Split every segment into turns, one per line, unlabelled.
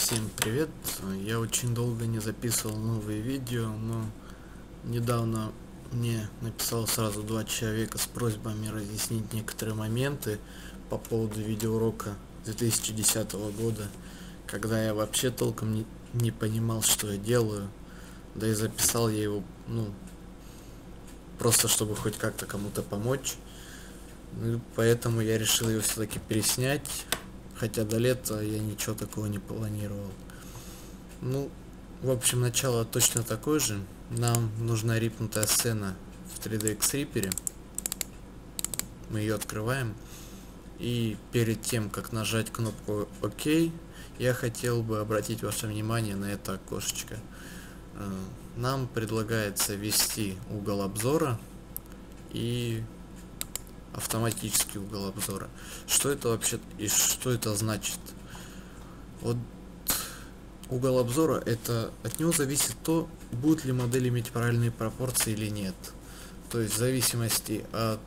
Всем привет! Я очень долго не записывал новые видео, но недавно мне написало сразу два человека с просьбами разъяснить некоторые моменты по поводу видеоурока 2010 года, когда я вообще толком не понимал, что я делаю, да и записал я его, просто чтобы хоть как-то кому-то помочь. И поэтому я решил его все-таки переснять, хотя до лета я ничего такого не планировал. В общем, начало точно такое же. Нам нужна рипнутая сцена в 3DX Reaper. Мы ее открываем. И перед тем, как нажать кнопку ОК, я хотел бы обратить ваше внимание на это окошечко. Нам предлагается ввести угол обзора и автоматический угол обзора. Что это вообще и что это значит? Вот угол обзора, это от него зависит то, будет ли модель иметь правильные пропорции или нет. То есть в зависимости от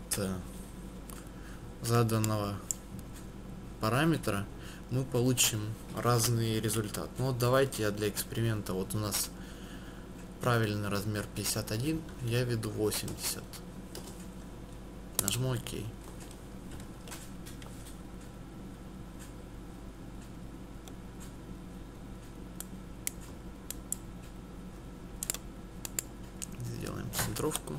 заданного параметра мы получим разный результат. Давайте я для эксперимента, вот у нас правильный размер 51, я веду 80. Нажму ОК. Сделаем центровку.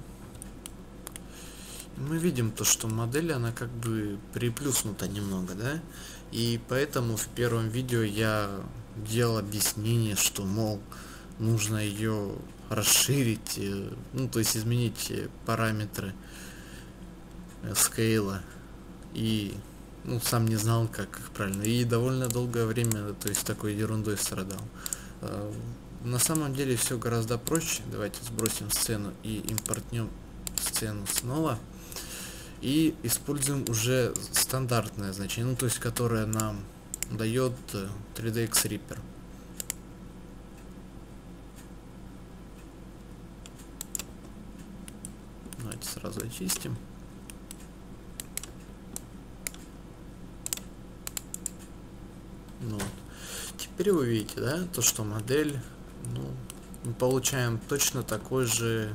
Мы видим то, что модель, она как бы приплюснута немного, да? И поэтому в первом видео я делал объяснение, что, мол, нужно ее расширить, то есть изменить параметры скейла, и сам не знал, как их правильно, и довольно долгое время, то есть такой ерундой страдал. На самом деле все гораздо проще. Давайте сбросим сцену и импортнем сцену снова и используем уже стандартное значение, то есть которое нам дает 3DX Reaper. Давайте сразу очистим. Теперь вы видите, да, то, что модель, мы получаем точно такой же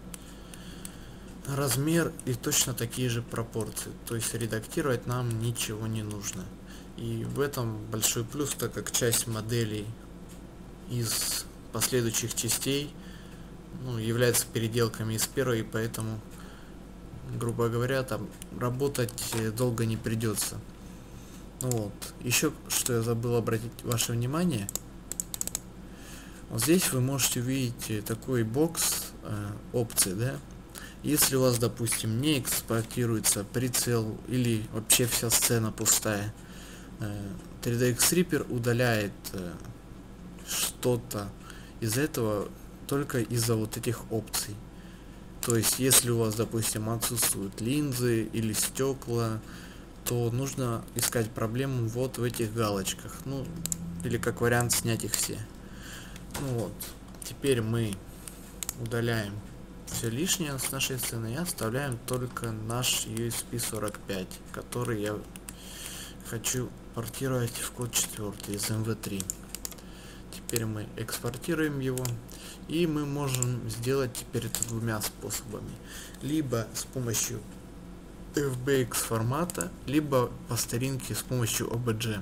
размер и точно такие же пропорции. То есть редактировать нам ничего не нужно. И в этом большой плюс, так как часть моделей из последующих частей является переделками из первой, и поэтому, грубо говоря, там работать долго не придется. Еще что я забыл обратить ваше внимание, вот здесь вы можете увидеть такой бокс опций, да. Если у вас, допустим, не экспортируется прицел или вообще вся сцена пустая, 3DX Reaper удаляет что-то из этого только из-за вот этих опций. То есть если у вас, допустим, отсутствуют линзы или стекла, то нужно искать проблему вот в этих галочках, или как вариант снять их все. Теперь мы удаляем все лишнее с нашей сцены и оставляем только наш USB45, который я хочу портировать в код 4 из MV3. Теперь мы экспортируем его, и мы можем сделать теперь это двумя способами: либо с помощью FBX формата, либо по старинке с помощью OBJ.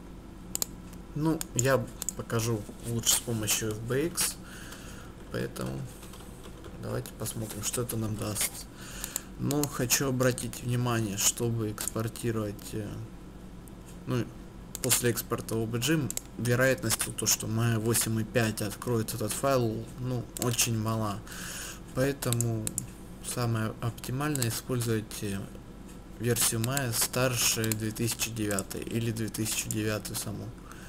Я покажу лучше с помощью FBX, поэтому давайте посмотрим, что это нам даст. Но хочу обратить внимание, чтобы экспортировать, после экспорта OBJ, вероятность то, что Maya 8.5 откроет этот файл, очень мала. Поэтому самое оптимальное использовать версию Maya старше 2009 или 2009 саму.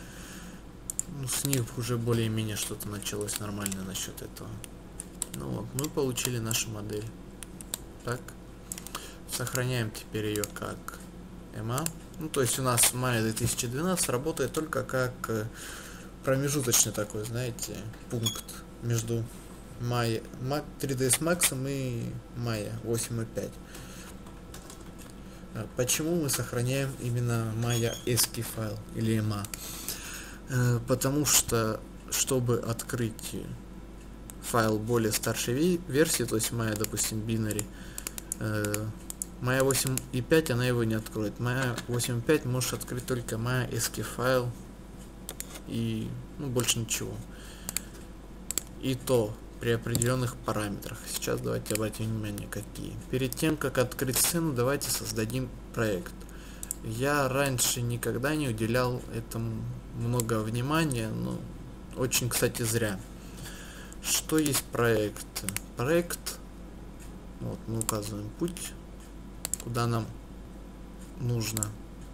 С них уже более-менее что-то началось нормально насчет этого. Мы получили нашу модель. Так, сохраняем теперь ее как EMA. То есть у нас Maya 2012 работает только как промежуточный такой, знаете, пункт между Maya 3ds Max и Maya 8.5. Почему мы сохраняем именно Maya ASCII файл или EMA? Потому что, чтобы открыть файл более старшей версии, то есть моя, допустим, binary, моя 8.5 она его не откроет. Моя 8.5 может открыть только моя ASCII файл и больше ничего. И то при определенных параметрах. Сейчас давайте обратим внимание, какие. Перед тем, как открыть сцену, давайте создадим проект. Я раньше никогда не уделял этому много внимания, но очень, кстати, зря. Что есть проект? Проект, вот мы указываем путь, куда нам нужно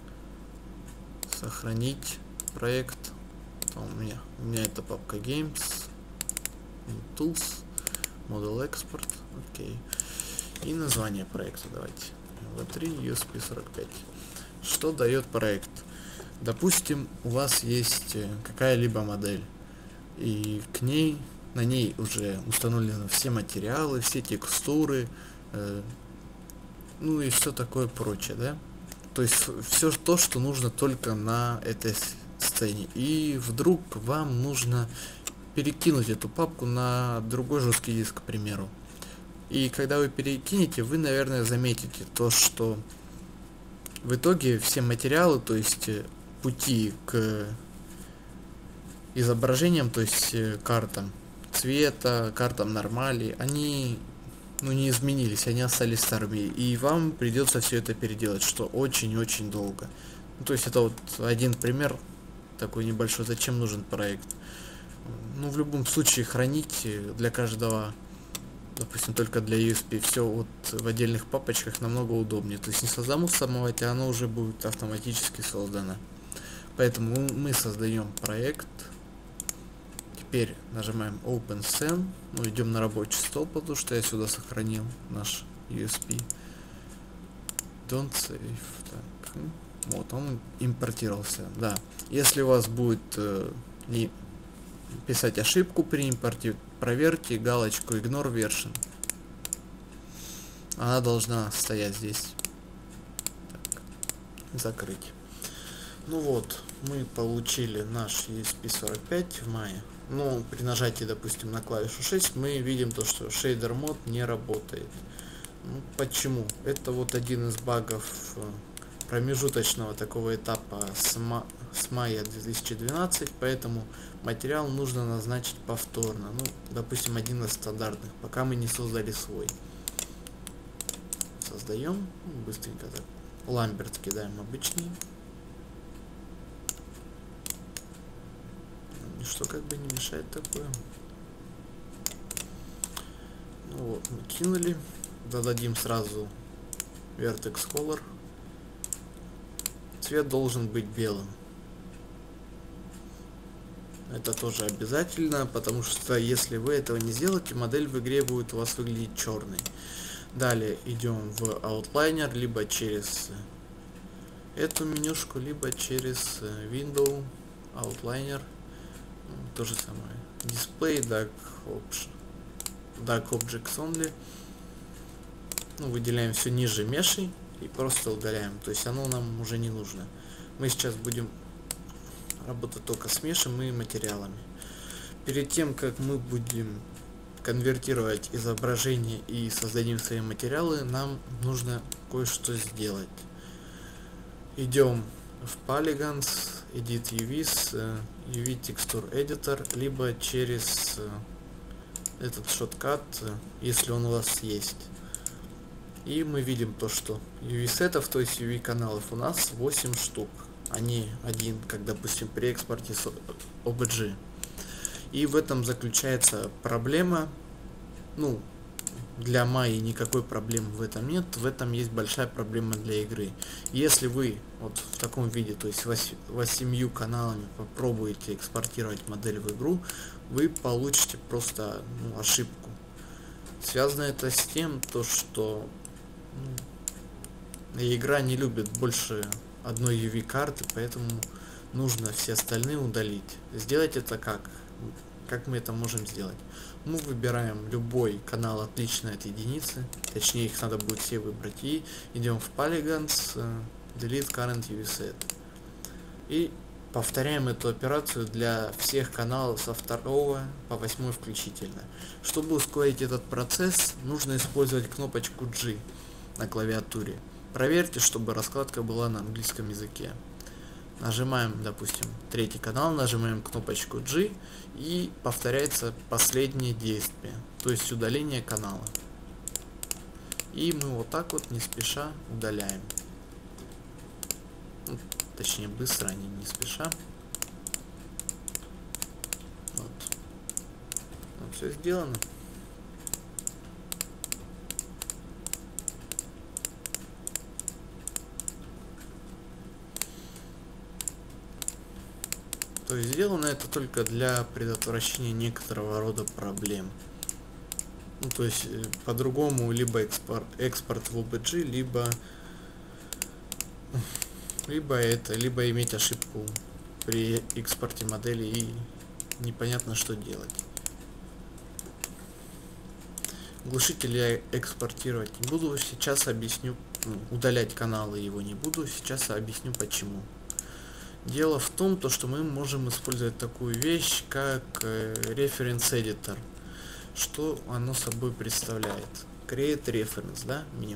сохранить проект. У меня это папка Games, Tools, Model Export, окей. И название проекта давайте. V3 USP45. Что дает проект? Допустим, у вас есть какая-либо модель, и на ней уже установлены все материалы, все текстуры, ну и все такое прочее, да? То есть все то, что нужно только на этой сцене. И вдруг вам нужно перекинуть эту папку на другой жесткий диск, к примеру. И когда вы перекинете, вы, наверное, заметите то, что в итоге все материалы, то есть пути к изображениям, то есть картам цвета, картам нормали, они не изменились, они остались старыми. И вам придется все это переделать, что очень-очень долго. То есть это вот один пример такой небольшой, зачем нужен проект. В любом случае хранить для каждого, допустим, только для USB, все вот в отдельных папочках намного удобнее. То есть не создавать, а оно уже будет автоматически создано. Поэтому мы создаем проект. Теперь нажимаем Open Scene. Идем на рабочий стол, потому что я сюда сохранил наш USB. Don't save. Так. Вот он импортировался. Да. Если у вас будет не писать ошибку при импорте, проверьте галочку Ignore Version. Она должна стоять здесь. Так. Закрыть. Вот, мы получили наш ESP45 в мае. Но при нажатии, допустим, на клавишу 6 мы видим то, что шейдер мод не работает. Почему? Это вот один из багов промежуточного такого этапа с мая 2012, поэтому материал нужно назначить повторно. Допустим, один из стандартных, пока мы не создали свой. Создаем, быстренько так. Ламберт кидаем обычный. Что как бы не мешает такое. Вот, мы кинули. Зададим сразу Vertex Color. Цвет должен быть белым. Это тоже обязательно, потому что если вы этого не сделаете, модель в игре будет у вас выглядеть черной. Далее идем в Outliner, либо через эту менюшку, либо через Window, Outliner. То же самое. Display, Dark Objects Only. Выделяем все ниже мешей и просто удаляем. То есть оно нам уже не нужно. Мы сейчас будем работать только с мешем и материалами. Перед тем, как мы будем конвертировать изображение и создадим свои материалы, нам нужно кое-что сделать. Идем в Polygons, Edit UVs, UV Texture Editor, либо через этот шоткат, если он у вас есть. И мы видим то, что UV сетов, то есть UV каналов у нас 8 штук, а не один, как допустим при экспорте с OBJ. И в этом заключается проблема. Для Майи никакой проблемы в этом нет, в этом есть большая проблема для игры. Если вы вот в таком виде, то есть 8 каналами попробуете экспортировать модель в игру, вы получите просто ошибку. Связано это с тем, что игра не любит больше одной UV карты, поэтому нужно все остальные удалить. Сделать это как мы это можем сделать? Мы выбираем любой канал отличный от единицы, точнее их надо будет все выбрать, и идем в Polygons, Delete Current UV Set. И повторяем эту операцию для всех каналов со 2 по 8 включительно. Чтобы ускорить этот процесс, нужно использовать кнопочку G на клавиатуре. Проверьте, чтобы раскладка была на английском языке. Нажимаем, допустим, 3-й канал, нажимаем кнопочку G и повторяется последнее действие, то есть удаление канала. И мы вот так вот не спеша удаляем. Точнее, быстро, а не спеша. Вот. Вот все сделано. То есть сделано это только для предотвращения некоторого рода проблем. Ну, то есть по-другому либо экспорт в OBJ, либо иметь ошибку при экспорте модели и непонятно что делать. Глушитель я экспортировать не буду, сейчас объясню, удалять каналы его не буду, сейчас объясню почему. Дело в том, что мы можем использовать такую вещь, как Reference Editor. Что оно собой представляет? Create Reference, да, меню.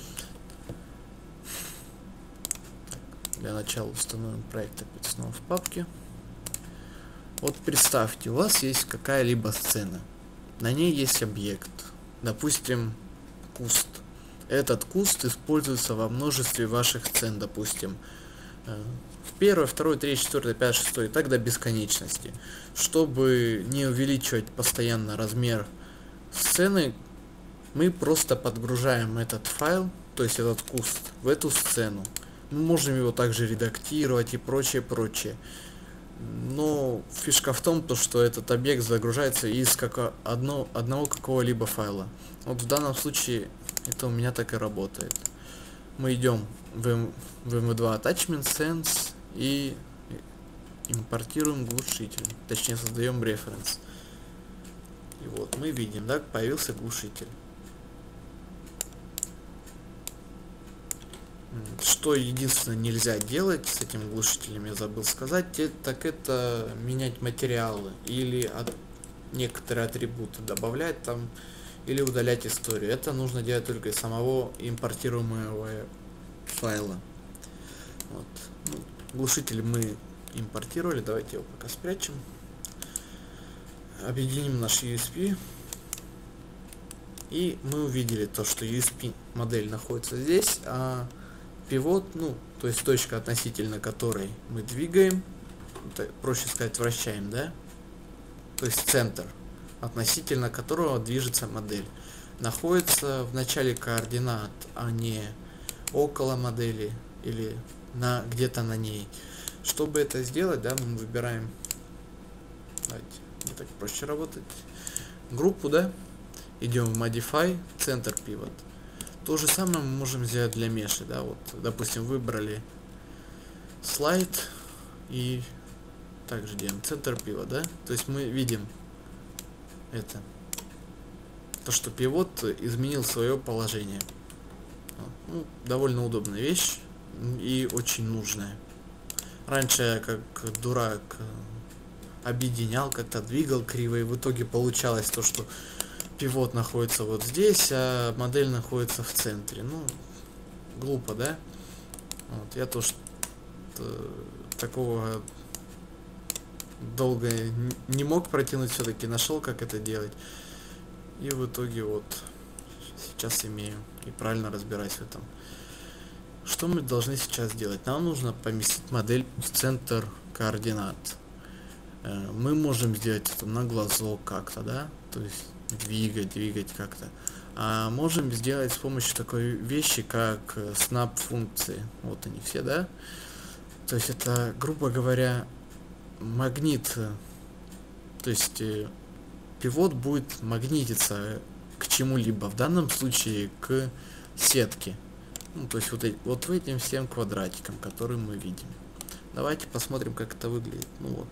Для начала установим проект опять снова в папке. Вот представьте, у вас есть какая-либо сцена. На ней есть объект. Допустим, куст. Этот куст используется во множестве ваших сцен, допустим. В 1, 2, 3, 4, 5, 6 и так до бесконечности. Чтобы не увеличивать постоянно размер сцены, мы просто подгружаем этот файл, то есть этот куст, в эту сцену. Мы можем его также редактировать и прочее. Но фишка в том, что этот объект загружается из одного какого-либо файла. Вот в данном случае это у меня так и работает. Мы идем в MV2 Attachment Sense и импортируем глушитель, точнее создаем референс. И вот мы видим, да, появился глушитель. Что единственное нельзя делать с этим глушителем, я забыл сказать, так это менять материалы или некоторые атрибуты добавлять там или удалять историю. Это нужно делать только из самого импортируемого файла. Вот. Глушитель мы импортировали, давайте его пока спрячем. Объединим наш USB. И мы увидели то, что USB модель находится здесь, а пивот, то есть точка, относительно которой мы двигаем, проще сказать, вращаем, да? То есть центр, относительно которого движется модель, находится в начале координат, а не около модели или где-то на ней. Чтобы это сделать, да, мы выбираем, давайте, не так проще работать, группу, да, идем в Modify, Center Pivot. То же самое мы можем сделать для меши, да, вот, допустим, выбрали слайд и также делаем Center Pivot, да, то есть мы видим это, то, что пивот изменил свое положение. Довольно удобная вещь и очень нужная. Раньше я как дурак объединял, как-то двигал криво, и в итоге получалось то, что пивот находится вот здесь, а модель находится в центре. Глупо, да? Вот, я тоже такого долго не мог протянуть, все-таки нашел, как это делать. И в итоге вот сейчас имею и правильно разбираюсь в этом. Что мы должны сейчас делать? Нам нужно поместить модель в центр координат. Мы можем сделать это на глазок как-то, да? То есть двигать как-то. А можем сделать с помощью такой вещи, как snap функции. Вот они все, да? То есть это, грубо говоря, магнит. То есть пивот будет магнититься к чему-либо. В данном случае к сетке. То есть вот этим всем квадратикам, которые мы видим. Давайте посмотрим, как это выглядит.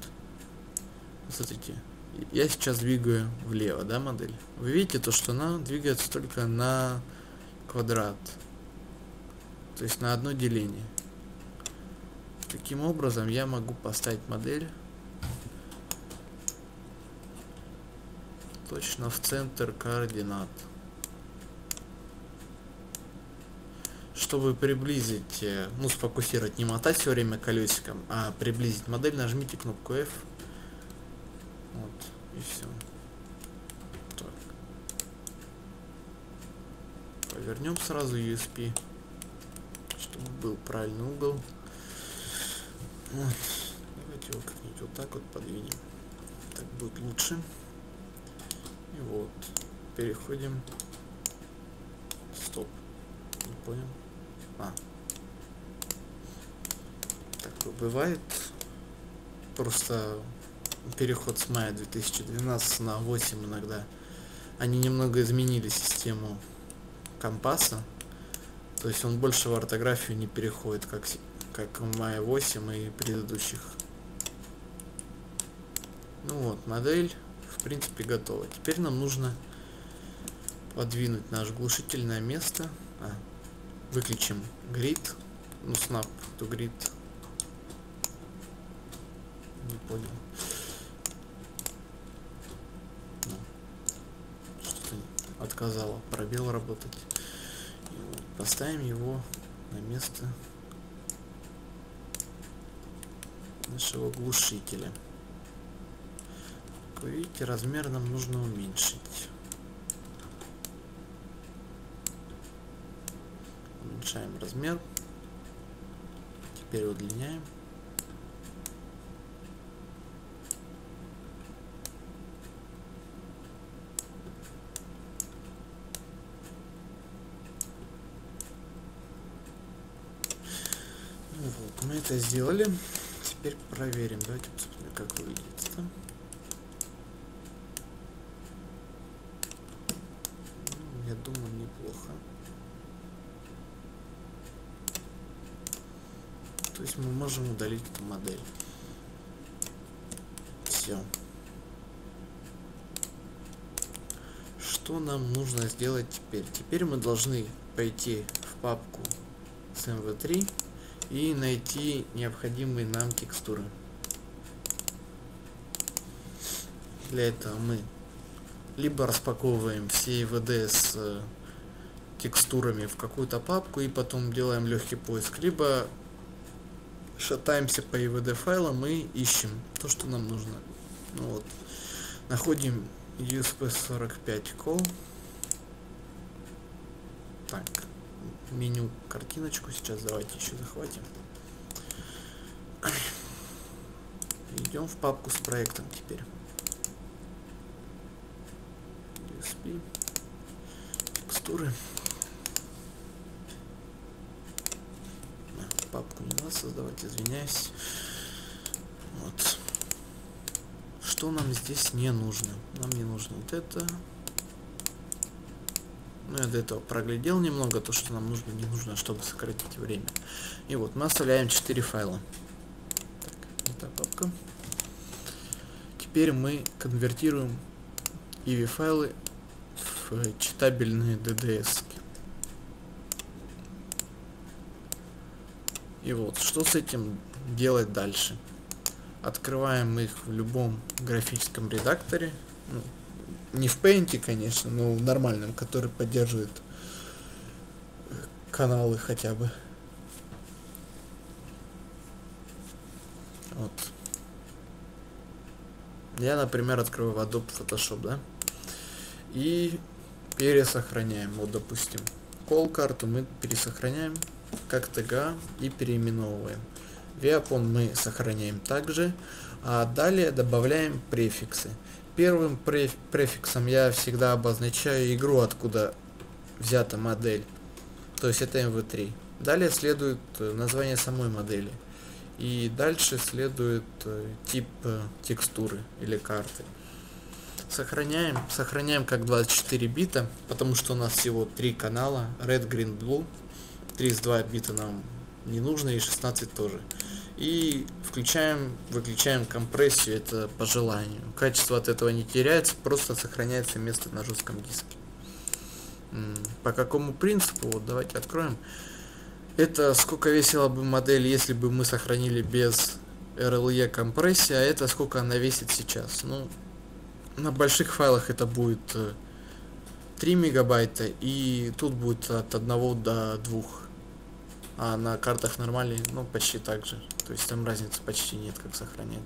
Смотрите. Я сейчас двигаю влево, да, модель. Вы видите то, что она двигается только на квадрат. То есть на одно деление. Таким образом я могу поставить модель точно в центр координат. Чтобы приблизить, ну, сфокусировать, не мотать все время колесиком, а приблизить модель, нажмите кнопку F. Вот, и все. Так. Повернем сразу USP, чтобы был правильный угол. Вот. Давайте его как-нибудь вот так вот подвинем. Так будет лучше. И вот. Переходим. Стоп. Не понял. Такое бывает. Просто переход с мая 2012 на 8 иногда. Они немного изменили систему компаса. То есть он больше в ортографию не переходит, как в мае 8 и предыдущих. Ну вот, модель в принципе готова. Теперь нам нужно подвинуть наш глушитель на место. Выключим grid, ну, snap to grid. Не понял. Что-то отказало пробел работать. И вот поставим его на место нашего глушителя. Как вы видите, размер нам нужно уменьшить. Уменьшаем размер. Теперь удлиняем. Ну вот, мы это сделали. Теперь проверим. Давайте посмотрим, как выглядит там. Я думаю, неплохо. То есть мы можем удалить эту модель. Все. Что нам нужно сделать теперь? Теперь мы должны пойти в папку с MV3 и найти необходимые нам текстуры. Для этого мы либо распаковываем все EVD с текстурами в какую-то папку и потом делаем легкий поиск, либо шатаемся по EVD файлам и ищем то, что нам нужно. Ну вот, находим USP45 call. Так, меню, картиночку сейчас давайте еще захватим. Идем в папку с проектом теперь. USP, текстуры. Папку не надо создавать, извиняюсь. Вот. Что нам здесь не нужно? Нам не нужно вот это. Ну, я до этого проглядел немного то, что нам нужно, не нужно, чтобы сократить время. И вот мы оставляем 4 файла. Так, это папка. Теперь мы конвертируем EV файлы в читабельные DDS. И вот, что с этим делать дальше? Открываем их в любом графическом редакторе. Ну, не в Paint, конечно, но в нормальном, который поддерживает каналы хотя бы. Вот. Я, например, открываю Adobe Photoshop, да? И пересохраняем. Вот, допустим, call карту мы пересохраняем как TGA и переименовываем. Viapon мы сохраняем также, а далее добавляем префиксы. Первым префиксом я всегда обозначаю игру, откуда взята модель, то есть это MV3. Далее следует название самой модели, и дальше следует тип текстуры или карты. Сохраняем как 24 бита, потому что у нас всего 3 канала, Red, Green, Blue. 32 бита нам не нужно и 16 тоже. И выключаем компрессию, это по желанию. Качество от этого не теряется, просто сохраняется место на жестком диске. По какому принципу? Вот давайте откроем. Это сколько весила бы модель, если бы мы сохранили без RLE компрессии, а это сколько она весит сейчас. Ну, на больших файлах это будет 3 мегабайта, и тут будет от 1 до 2. А на картах нормальной, ну, почти так же. То есть там разницы почти нет, как сохранять.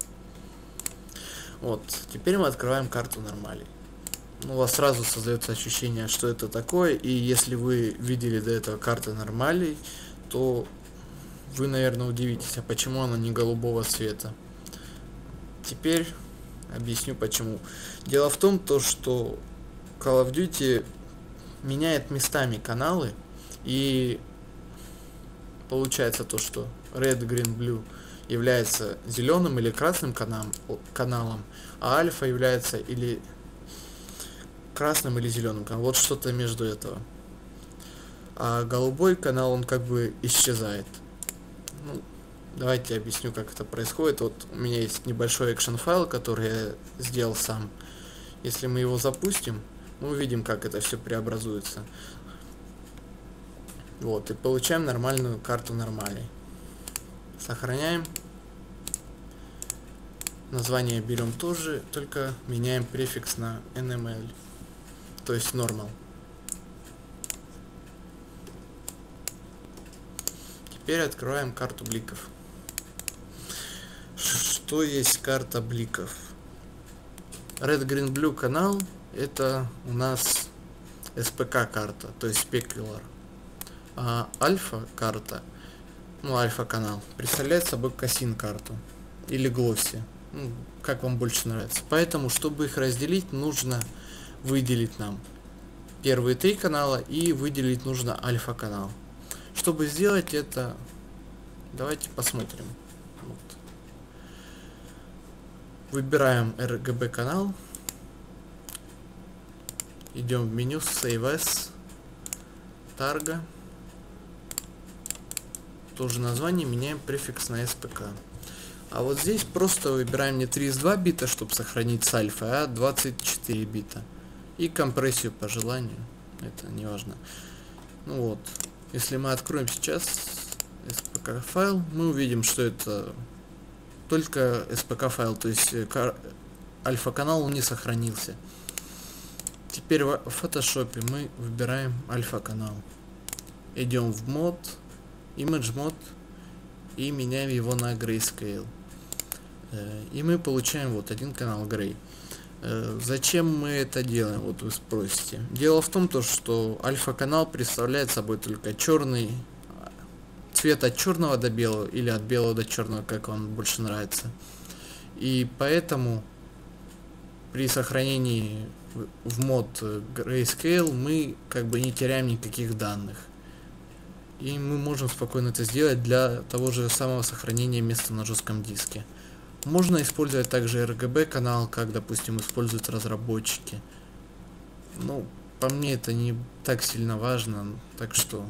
Вот, теперь мы открываем карту нормалей. Ну, у вас сразу создается ощущение, что это такое, и если вы видели до этого карты нормалей, то вы, наверное, удивитесь, а почему она не голубого цвета. Теперь объясню почему. Дело в том, что Call of Duty меняет местами каналы, и получается то, что Red, Green, Blue является зеленым или красным каналом, а альфа является или красным или зеленым каналом. Вот что-то между этого. А голубой канал, он как бы исчезает. Ну, давайте я объясню, как это происходит. Вот у меня есть небольшой экшен файл, который я сделал сам. Если мы его запустим, мы увидим, как это все преобразуется. Вот, и получаем нормальную карту нормалей. Сохраняем. Название берем тоже, только меняем префикс на NML, то есть normal. Теперь открываем карту бликов. Что есть карта бликов? Red, Green, Blue канал это у нас SPK карта, то есть Specular. А альфа карта, ну альфа канал, представляет собой Cassin карту или Glossy, ну, как вам больше нравится. Поэтому, чтобы их разделить, нужно выделить нам первые 3 канала и выделить нужно альфа канал. Чтобы сделать это, давайте посмотрим. Вот. Выбираем RGB канал, идем в меню Save As, Targa, тоже название, меняем префикс на SPK. А вот здесь просто выбираем не 32 бита, чтобы сохранить с альфа, а 24 бита. И компрессию по желанию, это не важно. Ну вот, если мы откроем сейчас SPK файл, мы увидим, что это только SPK файл, то есть альфа канал не сохранился. Теперь в фотошопе мы выбираем альфа канал, идем в мод, Image Mode и меняем его на Grayscale. И мы получаем вот один канал Gray. Зачем мы это делаем, вот вы спросите. Дело в том, что альфа канал представляет собой только черный цвет от черного до белого или от белого до черного, как вам больше нравится. И поэтому при сохранении в мод Grayscale мы как бы не теряем никаких данных. И мы можем спокойно это сделать для того же самого сохранения места на жестком диске. Можно использовать также RGB канал, как, допустим, используют разработчики. Ну, по мне это не так сильно важно, так что...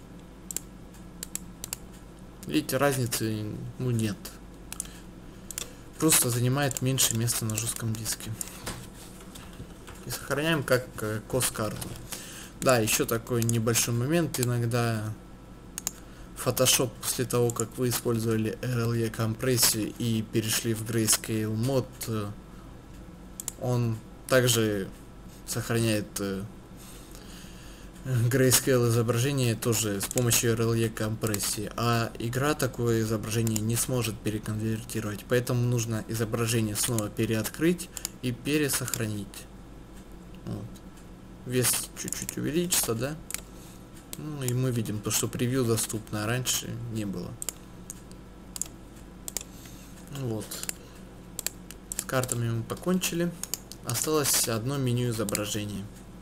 Видите, разницы, ну, нет. Просто занимает меньше места на жестком диске. И сохраняем как COS-карту. Да, еще такой небольшой момент. Иногда Photoshop после того, как вы использовали RLE компрессию и перешли в Grayscale мод, он также сохраняет Grayscale изображение тоже с помощью RLE компрессии, а игра такое изображение не сможет переконвертировать, поэтому нужно изображение снова переоткрыть и пересохранить. Вот. Вес чуть-чуть увеличится, да? Ну и мы видим то, что превью доступно, а раньше не было. Вот. С картами мы покончили. Осталось одно меню изображения.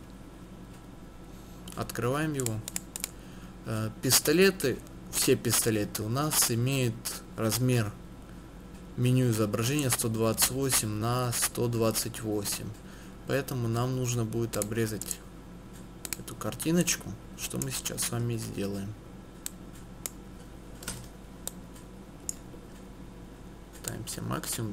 Открываем его. Пистолеты, все пистолеты у нас имеют размер меню изображения 128 на 128. Поэтому нам нужно будет обрезать эту картиночку, что мы сейчас с вами сделаем. Ставимся максимум.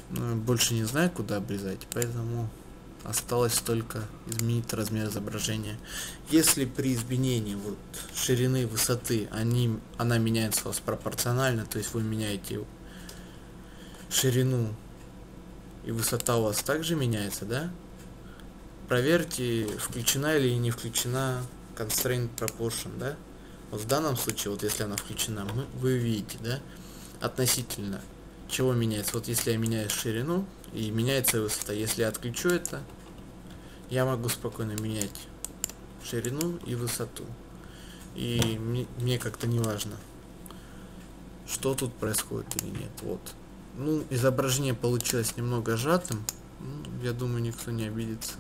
больше не знаю, куда обрезать, поэтому осталось только изменить размер изображения. Если при изменении вот ширины, высоты она меняется у вас пропорционально, то есть вы меняете ширину и высота у вас также меняется, да? Проверьте, включена или не включена constraint proportion, да? Вот в данном случае, вот если она включена, вы видите, да, относительно чего меняется. Вот если я меняю ширину, и меняется высота. Если я отключу это, я могу спокойно менять ширину и высоту. И мне как-то не важно, что тут происходит или нет. Вот. Ну, изображение получилось немного сжатым. Я думаю, никто не обидится.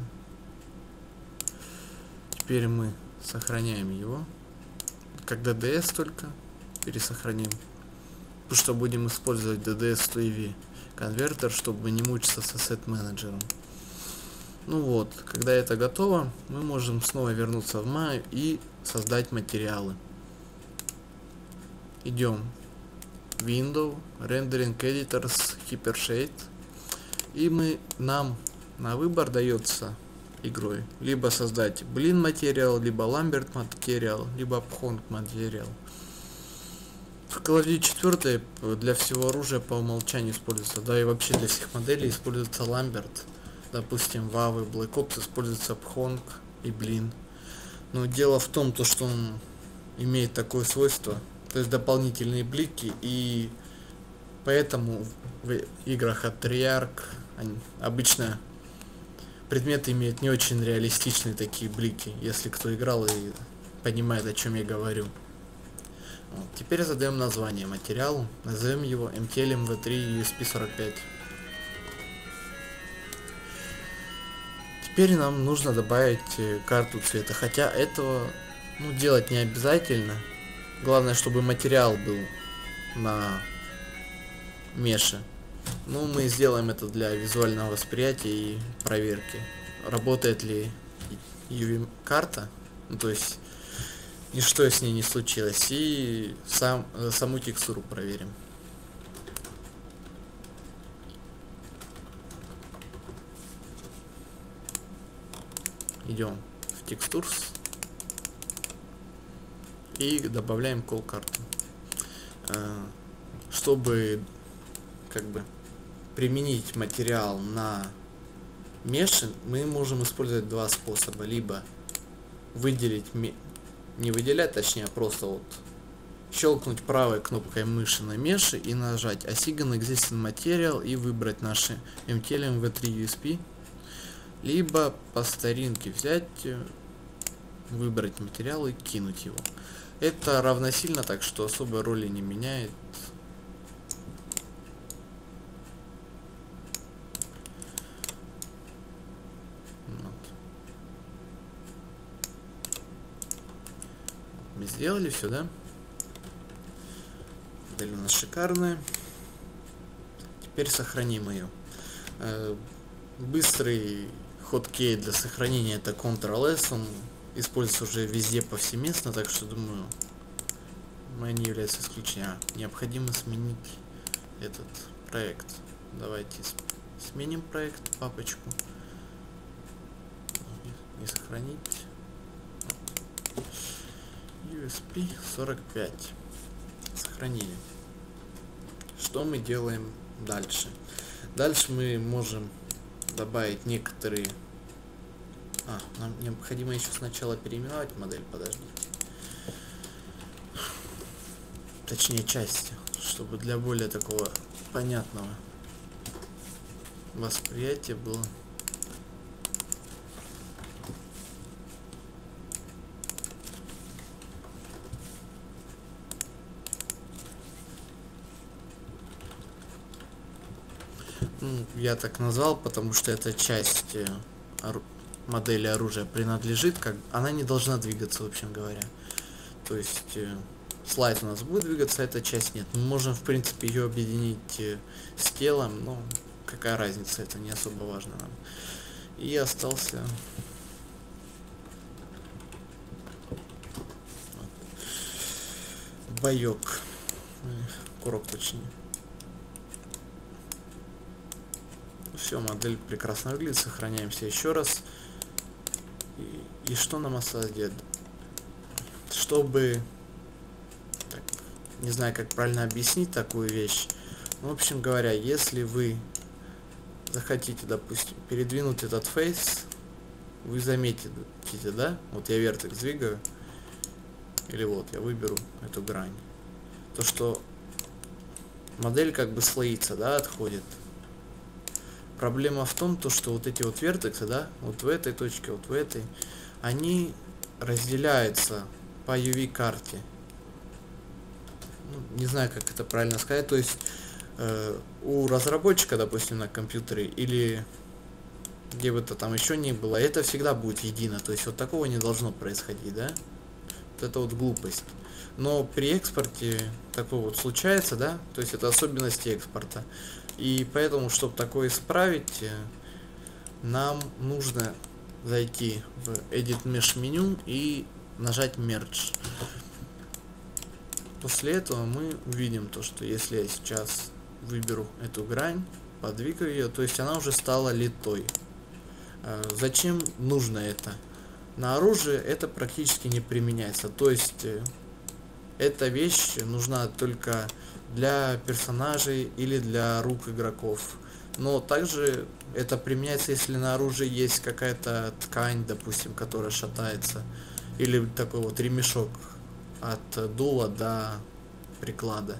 Теперь мы сохраняем его. Как DDS только пересохраним. Потому что будем использовать DDS to EV конвертер, чтобы не мучиться с asset менеджером. Ну вот, когда это готово, мы можем снова вернуться в Maya и создать материалы. Идем в Window, Rendering Editors, Hypershade. И нам на выбор дается игрой либо создать Blinn материал, либо Lambert материал, либо Phonk материал. В Call of Duty 4 для всего оружия по умолчанию используется, да и вообще для всех моделей используется Lambert. Допустим, в AV Black Ops используется Phonk и Blinn. Но дело в том, что он имеет такое свойство, то есть дополнительные блики, и поэтому в играх от Treyarch обычно предметы имеют не очень реалистичные такие блики, если кто играл и понимает, о чем я говорю. Вот. Теперь задаем название материалу, назовем его MTL MV3 USP45. Теперь нам нужно добавить карту цвета, хотя этого делать не обязательно. Главное, чтобы материал был на меше. Но мы сделаем это для визуального восприятия и проверки, работает ли UV карта, то есть ничто с ней не случилось, и саму текстуру проверим. Идем в Textures и добавляем call карту. Чтобы применить материал на меше, мы можем использовать два способа: либо выделить, не выделять, точнее, просто вот щелкнуть правой кнопкой мыши на меше и нажать Assign Existing Material и выбрать наши MTL MV3 USP, либо по старинке взять, выбрать материал и кинуть его. Это равносильно, так что особой роли не меняет. Мы сделали все, да? Модель у нас шикарная. Теперь сохраним ее. Быстрый хоткей для сохранения — это Ctrl-S. Он используется уже везде повсеместно, так что думаю, мы не является исключением. Необходимо сменить этот проект. Давайте сменим проект, папочку. Не сохранить. USP 45. Сохранили. Что мы делаем дальше? Дальше мы можем добавить некоторые... нам необходимо еще сначала переименовать модель, подождите. Точнее, части, чтобы для более такого понятного восприятия было. Я так назвал, потому что эта часть модели оружия принадлежит, она не должна двигаться, в общем говоря. То есть слайд у нас будет двигаться, а эта часть нет. Мы можем, в принципе, ее объединить с телом, но какая разница, это не особо важно нам. И остался боек, курок точнее. Все, модель прекрасно выглядит. Сохраняемся еще раз. И что нам осталось делать? Чтобы... Так, не знаю, как правильно объяснить такую вещь. Ну, в общем говоря, если вы захотите, допустим, передвинуть этот фейс, вы заметите, да? Вот я вертекс двигаю. Или вот, я выберу эту грань. То, что модель как бы слоится, да, отходит. Проблема в том, то, что вот эти вот вертексы, да, вот в этой точке, вот в этой, они разделяются по UV-карте. Ну, не знаю, как это правильно сказать. То есть у разработчика, допустим, на компьютере или где бы то там еще ни было, это всегда будет едино. То есть вот такого не должно происходить, да? Вот это вот глупость. Но при экспорте такое вот случается, да? То есть это особенности экспорта. И поэтому, чтобы такое исправить, нам нужно зайти в Edit Mesh меню и нажать Merge. После этого мы увидим то, что если я сейчас выберу эту грань, подвигаю ее, то есть она уже стала литой. Зачем нужно это? На оружие это практически не применяется. То есть эта вещь нужна только для персонажей или для рук игроков. Но также это применяется, если на оружии есть какая-то ткань, допустим, которая шатается. Или такой вот ремешок от дула до приклада.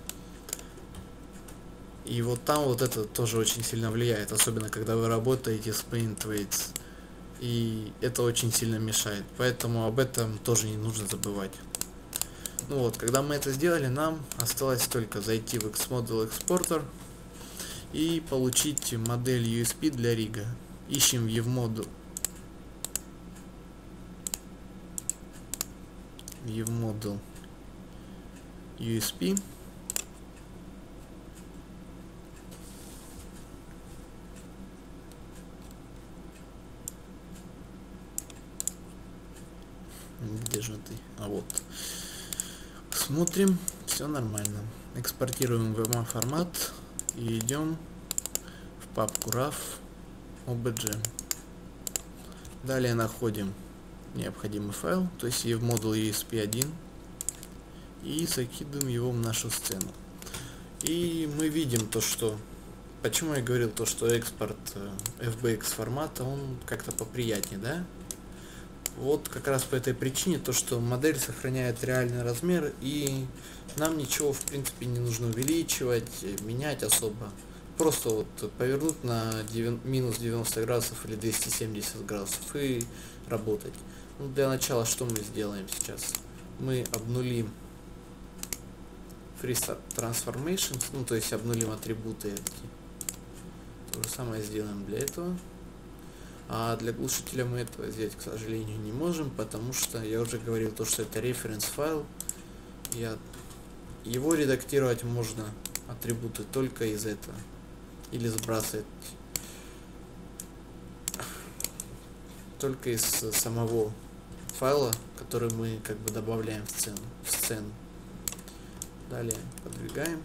И вот там вот это тоже очень сильно влияет, особенно когда вы работаете с paint weights. И это очень сильно мешает, поэтому об этом тоже не нужно забывать. Ну вот, когда мы это сделали, нам осталось только зайти в Xmodel Exporter и получить модель USP для рига. Ищем ViewModel. ViewModel USP. Где же ты? А вот. Смотрим, все нормально. Экспортируем в EMA формат и идем в папку RAW OBJ. Далее находим необходимый файл, то есть ViewModel USP1, и закидываем его в нашу сцену. И мы видим то, что... Почему я говорил то, что экспорт FBX формата, он как-то поприятнее, да? Вот как раз по этой причине, то что модель сохраняет реальный размер, и нам ничего в принципе не нужно увеличивать, менять особо. Просто вот повернуть на минус 90 градусов или 270 градусов и работать. Ну, для начала что мы сделаем сейчас? Мы обнулим Free Transformations, ну то есть обнулим атрибуты эти. То же самое сделаем для этого. А для глушителя мы этого сделать, к сожалению, не можем, потому что я уже говорил то, что это референс файл. Его редактировать можно атрибуты только из этого. Или сбрасывать только из самого файла, который мы как бы добавляем в сцену. Далее подвигаем.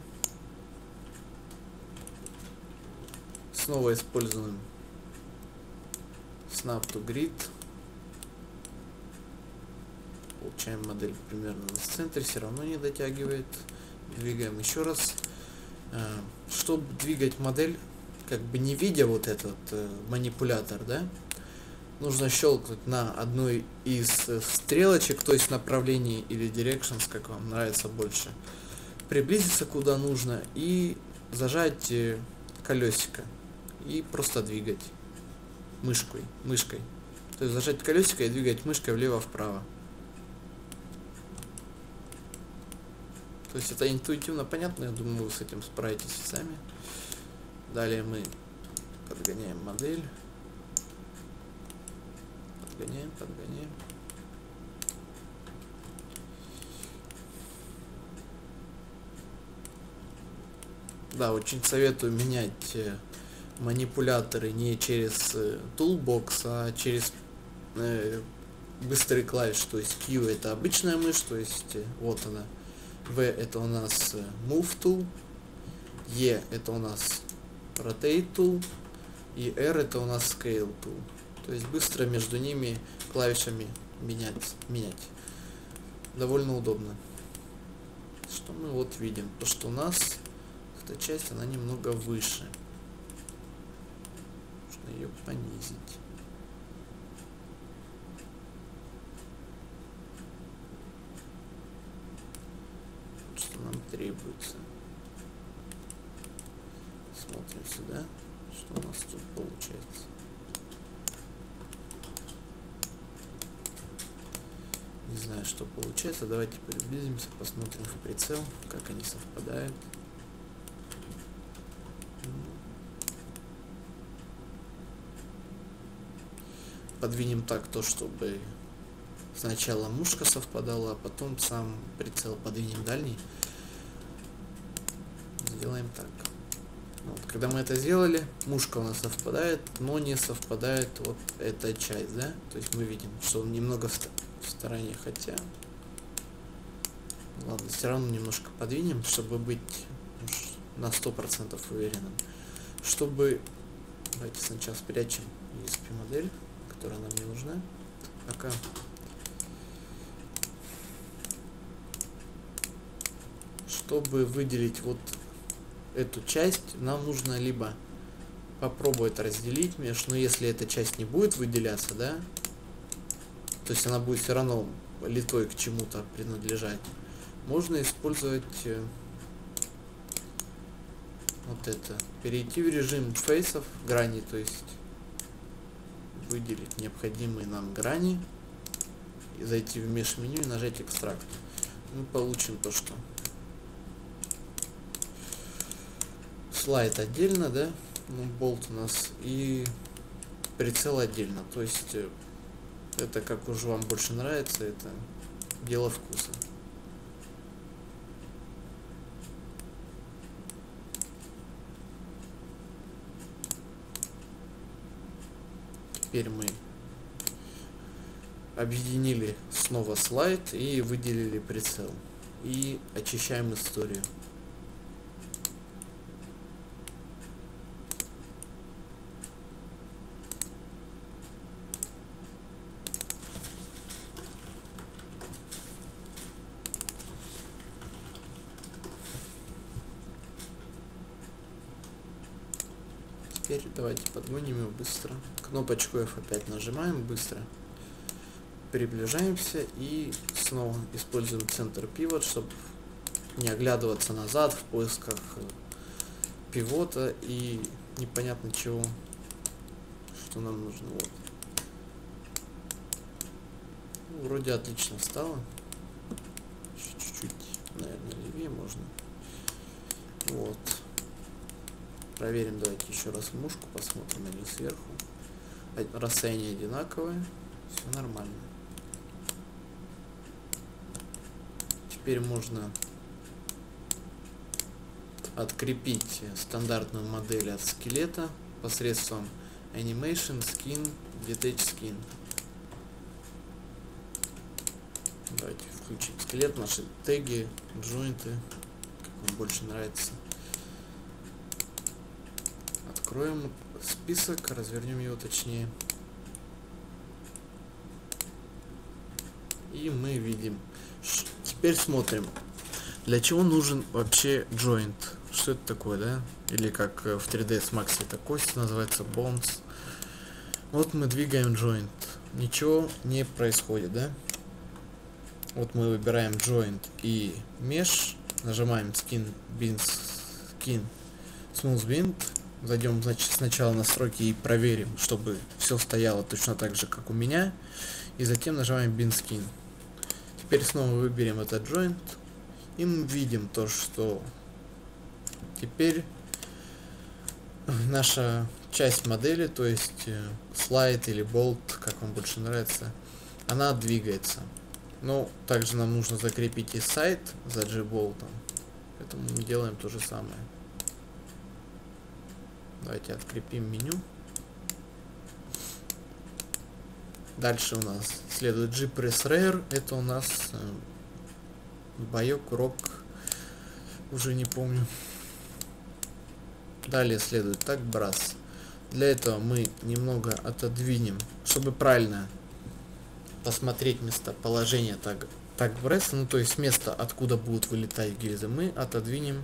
Снова используем Snap to Grid. Получаем модель примерно на центре, все равно не дотягивает. Двигаем еще раз. Чтобы двигать модель, как бы не видя вот этот манипулятор, да, нужно щелкнуть на одной из стрелочек, то есть направлении или directions, как вам нравится больше. Приблизиться куда нужно и зажать колесико и просто двигать мышкой. То есть зажать колесико и двигать мышкой влево-вправо. То есть это интуитивно понятно, я думаю, вы с этим справитесь сами. Далее мы подгоняем модель. Подгоняем. Да, очень советую менять манипуляторы не через Toolbox, а через быстрый клавиш. То есть Q это обычная мышь, то есть вот она. V это у нас Move Tool. E это у нас Rotate Tool. И R это у нас Scale Tool. То есть быстро между ними клавишами менять. Довольно удобно. Что мы вот видим? То, что у нас эта часть, она немного выше. Нужно ее понизить. Что нам требуется. Смотрим сюда, что у нас тут получается. Не знаю, что получается. Давайте приблизимся, посмотрим в прицел, как они совпадают. Подвинем так, то чтобы сначала мушка совпадала, а потом сам прицел подвинем дальний. Сделаем так. Вот, когда мы это сделали, мушка у нас совпадает, но не совпадает вот эта часть, да? То есть мы видим, что он немного в стороне, хотя... Ладно, все равно немножко подвинем, чтобы быть уж на 100% уверенным. Чтобы... Давайте сначала спрячем ESP модель, которая нам не нужна. Пока. Чтобы выделить вот эту часть, нам нужно либо попробовать разделить меж, но если эта часть не будет выделяться, да, то есть она будет все равно литой к чему-то принадлежать, можно использовать вот это, перейти в режим фейсов, граней, то есть выделить необходимые нам грани, и зайти в меж-меню и нажать экстракт. Мы получим то, что слайд отдельно, да, ну, болт у нас, и прицел отдельно. То есть это как уже вам больше нравится, это дело вкуса. Теперь мы объединили снова слайд и выделили прицел. И очищаем историю. Теперь давайте подгоним его быстро. Кнопочку F опять нажимаем быстро. Приближаемся и снова используем центр пивот, чтобы не оглядываться назад в поисках пивота и непонятно чего, что нам нужно. Вот. Ну, вроде отлично стало. Чуть-чуть, наверное, левее можно. Вот. Проверим, давайте еще раз мушку, посмотрим они сверху. Расстояние одинаковое, все нормально. Теперь можно открепить стандартную модель от скелета посредством Animation, Skin, Detach Skin. Давайте включить скелет, наши теги, джойнты, как вам больше нравится. Откроем список, развернем его точнее. И мы видим. Теперь смотрим, для чего нужен вообще joint. Что это такое, да? Или как в 3ds Max это кость называется, bones. Вот мы двигаем joint. Ничего не происходит, да? Вот мы выбираем joint и mesh. Нажимаем skin, smooth bind. Зайдем, значит, сначала в настройки и проверим, чтобы все стояло точно так же, как у меня. И затем нажимаем bin skin. Теперь снова выберем этот joint. И мы видим то, что теперь наша часть модели, то есть слайд или болт, как вам больше нравится, она двигается. Но также нам нужно закрепить и сайт за G-болтом. Поэтому мы делаем то же самое. Давайте открепим меню. Дальше у нас следует G-Press Rare. Это у нас боек, рок. Уже не помню. Далее следует так, Brass. Для этого мы немного отодвинем, чтобы правильно посмотреть местоположение тагбресса, ну то есть место, откуда будут вылетать гильзы, мы отодвинем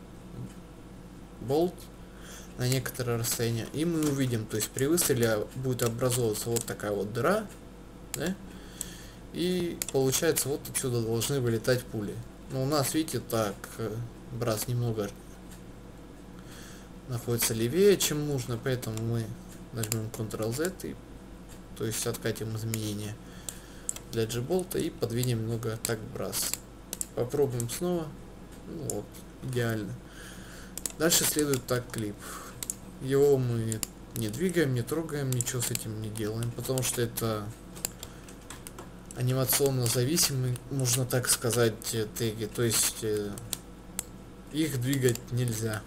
болт на некоторое расстояние, и мы увидим, то есть при выстреле будет образовываться вот такая вот дыра, да? И получается вот отсюда должны вылетать пули. Но у нас, видите, так, брас немного находится левее, чем нужно, поэтому мы нажмем Ctrl-Z и, то есть, откатим изменения для G-болта и подвинем немного так брас. Попробуем снова. Ну, вот, идеально. Дальше следует так клип. Его мы не двигаем, не трогаем, ничего с этим не делаем, потому что это анимационно зависимые, можно так сказать, теги, то есть их двигать нельзя.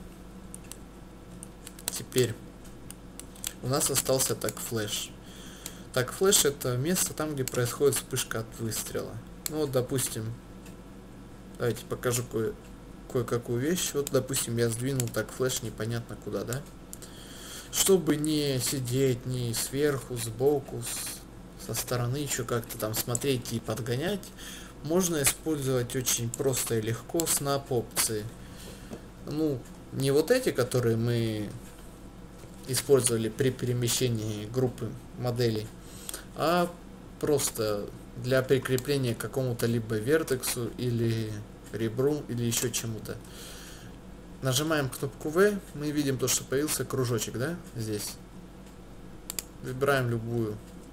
Теперь у нас остался так флеш. Так флеш это место там, где происходит вспышка от выстрела. Ну вот, допустим, давайте покажу кое-какую вещь. Вот, допустим, я сдвинул так флеш непонятно куда, да? Чтобы не сидеть ни сверху, сбоку, со стороны еще как-то там смотреть и подгонять, можно использовать очень просто и легко снап опции. Ну, не вот эти, которые мы использовали при перемещении группы моделей, а просто для прикрепления к какому-то либо вертексу или ребру или еще чему-то. Нажимаем кнопку V, мы видим то, что появился кружочек, да, здесь. Выбираем любую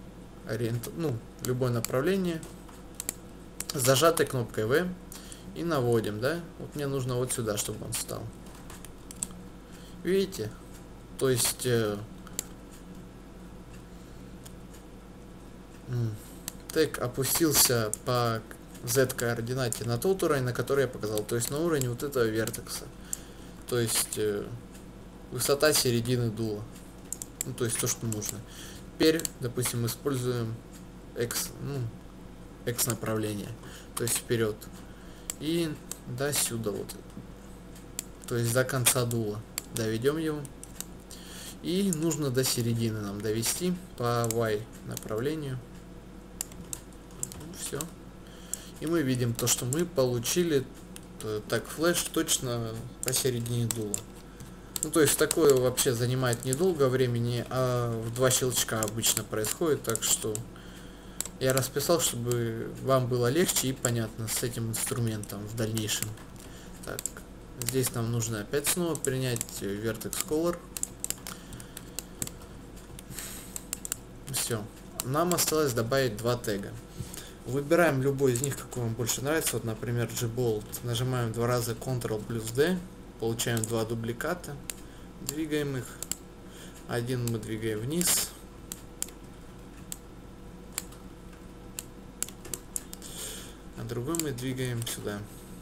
любое направление, с зажатой кнопкой V и наводим, да. Вот мне нужно вот сюда, чтобы он встал. Видите? То есть тег опустился по Z-координате на тот уровень, на который я показал, то есть на уровень вот этого вертекса. То есть высота середины дула. Ну, то есть то, что нужно. Теперь, допустим, используем X направление, то есть вперед. И до сюда вот. То есть до конца дула. Доведем его. И нужно до середины нам довести по Y направлению. Все. И мы видим то, что мы получили так флеш точно посередине дула. Ну то есть такое вообще занимает недолго времени, а в 2 щелчка обычно происходит, так что я расписал, чтобы вам было легче и понятно с этим инструментом в дальнейшем. Так, здесь нам нужно опять снова принять Vertex Color. Все. Нам осталось добавить 2 тега. Выбираем любой из них, какой вам больше нравится. Вот, например, G-Bolt. Нажимаем 2 раза Ctrl плюс D. Получаем 2 дубликата. Двигаем их. Один мы двигаем вниз. А другой мы двигаем сюда.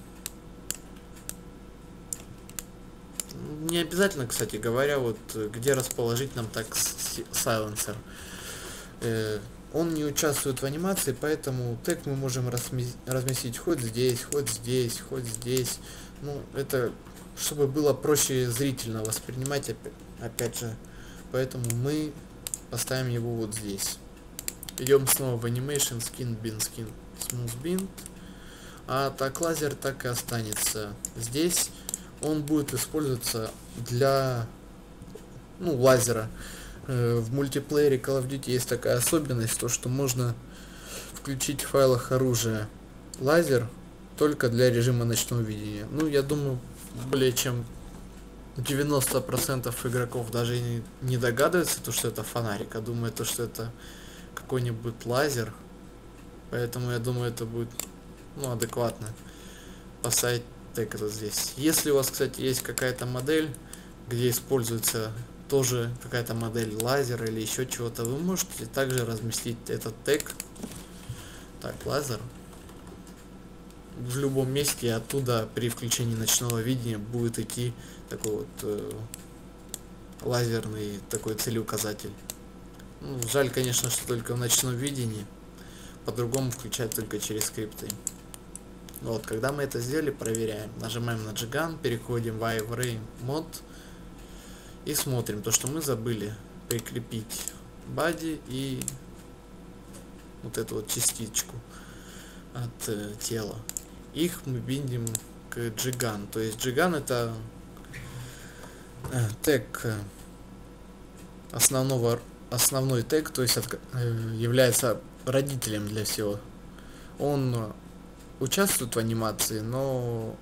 Не обязательно, кстати говоря, вот где расположить нам так сайленсер. Он не участвует в анимации, поэтому тег мы можем разместить хоть здесь, хоть здесь, хоть здесь. Ну, это чтобы было проще зрительно воспринимать, опять же. Поэтому мы поставим его вот здесь. Идем снова в Animation, Skin, Bin, Skin, Smooth Bin. А так лазер так и останется здесь. Он будет использоваться для лазера. В мультиплеере Call of Duty есть такая особенность, то что можно включить в файлах оружия лазер только для режима ночного видения. Ну, я думаю, более чем 90% игроков даже не догадываются, то, что это фонарик, а думают, то, что это какой-нибудь лазер. Поэтому я думаю, это будет адекватно поставить тег это здесь. Если у вас, кстати, есть какая-то модель, где используется тоже какая-то модель лазера или еще чего-то, вы можете также разместить этот тег. Так, лазер. В любом месте, и оттуда при включении ночного видения будет идти такой вот лазерный такой целеуказатель. Ну, жаль, конечно, что только в ночном видении. По-другому включать только через скрипты. Вот, когда мы это сделали, проверяем. Нажимаем на G-Gun, переходим в iFrame мод и смотрим. То, что мы забыли прикрепить body и вот эту вот частичку от тела. Их мы видим к Jgan. То есть Jgan это тег основной тег, то есть является родителем для всего. Он участвует в анимации, но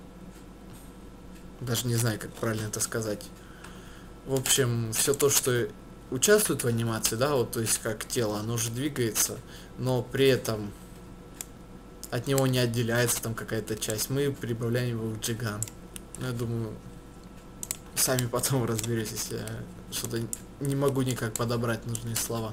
даже не знаю, как правильно это сказать. В общем, все то, что участвует в анимации, да, вот, то есть как тело, оно же двигается, но при этом от него не отделяется там какая-то часть. Мы прибавляем его в Jgan. Я думаю, сами потом разберетесь. Я что-то не могу никак подобрать нужные слова.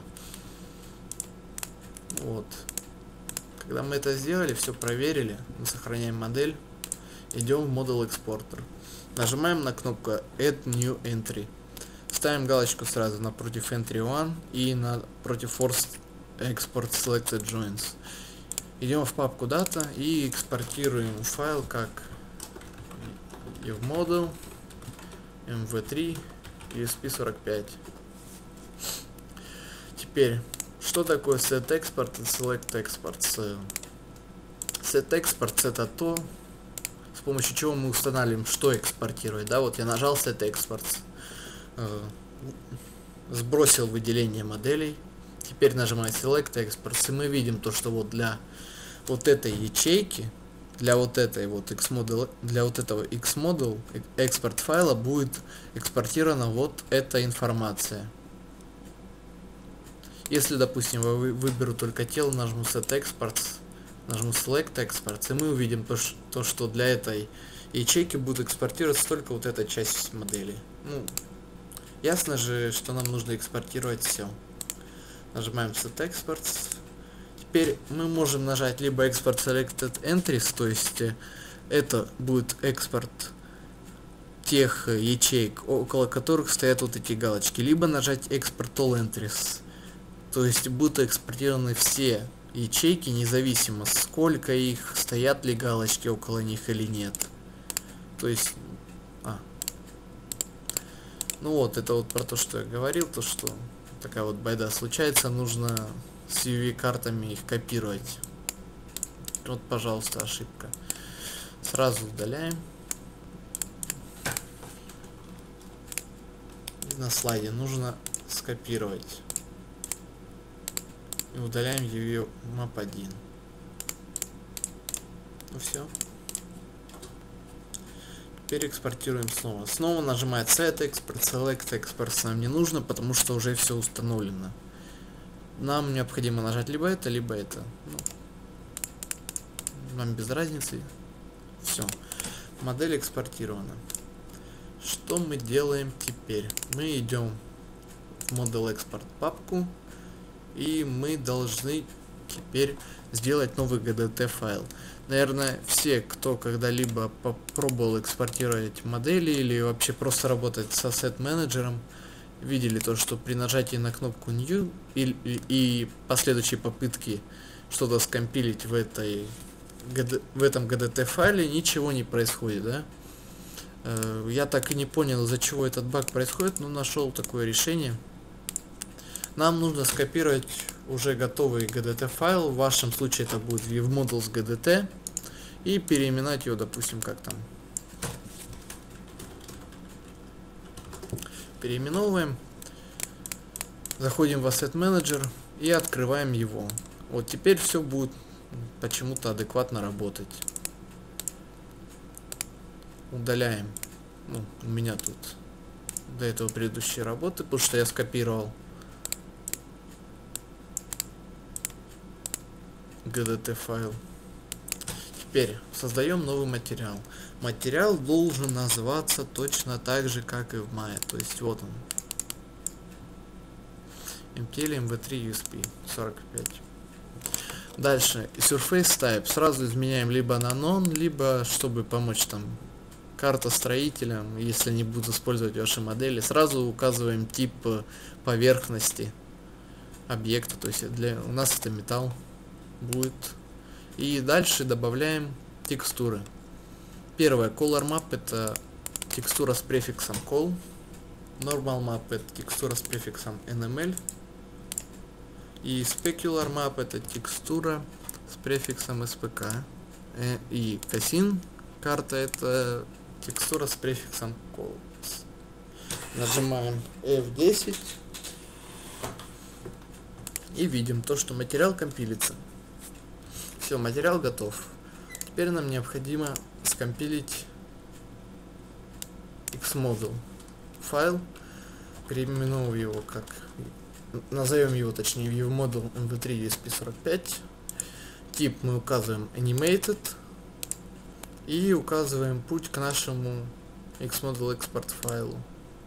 Вот. Когда мы это сделали, все проверили, мы сохраняем модель, идем в Model Exporter. Нажимаем на кнопку Add New Entry. Ставим галочку сразу напротив Entry 1 и напротив Forced Export Selected Joins. Идем в папку Data и экспортируем файл как EVModel MV3 ESP45. Теперь, что такое Set Export и Select Exports? Set Exports это то, с помощью чего мы устанавливаем, что экспортировать. Да, вот я нажал Set Exports, сбросил выделение моделей. Теперь нажимаю Select Exports, и мы видим то, что вот для вот этой ячейки, для вот этой вот Xmodel, для вот этого Xmodel экспорт файла будет экспортирована вот эта информация. Если, допустим, я выберу только тело, нажму Set Exports, нажму Select Exports, и мы увидим то, что для этой ячейки будет экспортироваться только вот эта часть модели. Ну, ясно же, что нам нужно экспортировать все. Нажимаем Set Exports. Теперь мы можем нажать либо Export Selected Entries, то есть это будет экспорт тех ячеек, около которых стоят вот эти галочки, либо нажать Export All Entries, то есть будут экспортированы все ячейки, независимо сколько их, стоят ли галочки около них или нет. То есть, ну вот, это вот про то, что я говорил, то что такая вот байда случается, нужно с UV-картами их копировать. Вот, пожалуйста, ошибка. Сразу удаляем. И на слайде нужно скопировать. И удаляем UV Map 1. Ну все. Теперь экспортируем снова. Снова нажимаем Set Export, Select Export нам не нужно, потому что уже все установлено. Нам необходимо нажать либо это, либо это. Ну, нам без разницы. Все. Модель экспортирована. Что мы делаем теперь? Мы идем в Model Export папку. И мы должны теперь сделать новый GDT файл. Наверное, все, кто когда-либо попробовал экспортировать модели или вообще просто работать со Asset менеджером, видели то, что при нажатии на кнопку New и последующей попытке что-то скомпилить в этом GDT файле ничего не происходит, да? Я так и не понял, из-за чего этот баг происходит, но нашел такое решение. Нам нужно скопировать уже готовый GDT файл, в вашем случае это будет EVModels GDT, и переименовать его, допустим, как там. Переименовываем, заходим в Asset Manager и открываем его. Вот теперь все будет почему-то адекватно работать. Удаляем, ну, у меня тут до этого предыдущие работы, потому что я скопировал GDT файл. Теперь создаем новый материал. Материал должен называться точно так же, как и в мае. То есть вот он. MTL MV3 USP 45. Дальше Surface Type сразу изменяем либо на None, либо, чтобы помочь там карта строителям, если не будут использовать ваши модели, сразу указываем тип поверхности объекта. То есть у нас это металл будет. И дальше добавляем текстуры. Первое, Color Map, это текстура с префиксом Col. Normal Map — это текстура с префиксом NML. И Specular Map — это текстура с префиксом SPK. И Cassin карта — это текстура с префиксом Codes. Нажимаем F10 и видим то, что материал компилится. Все, материал готов. Теперь нам необходимо скомпилить Xmodel файл, переименуем его как, назовем его, точнее, viewModel mv3 usp45. Тип мы указываем animated и указываем путь к нашему Xmodel экспорт файлу.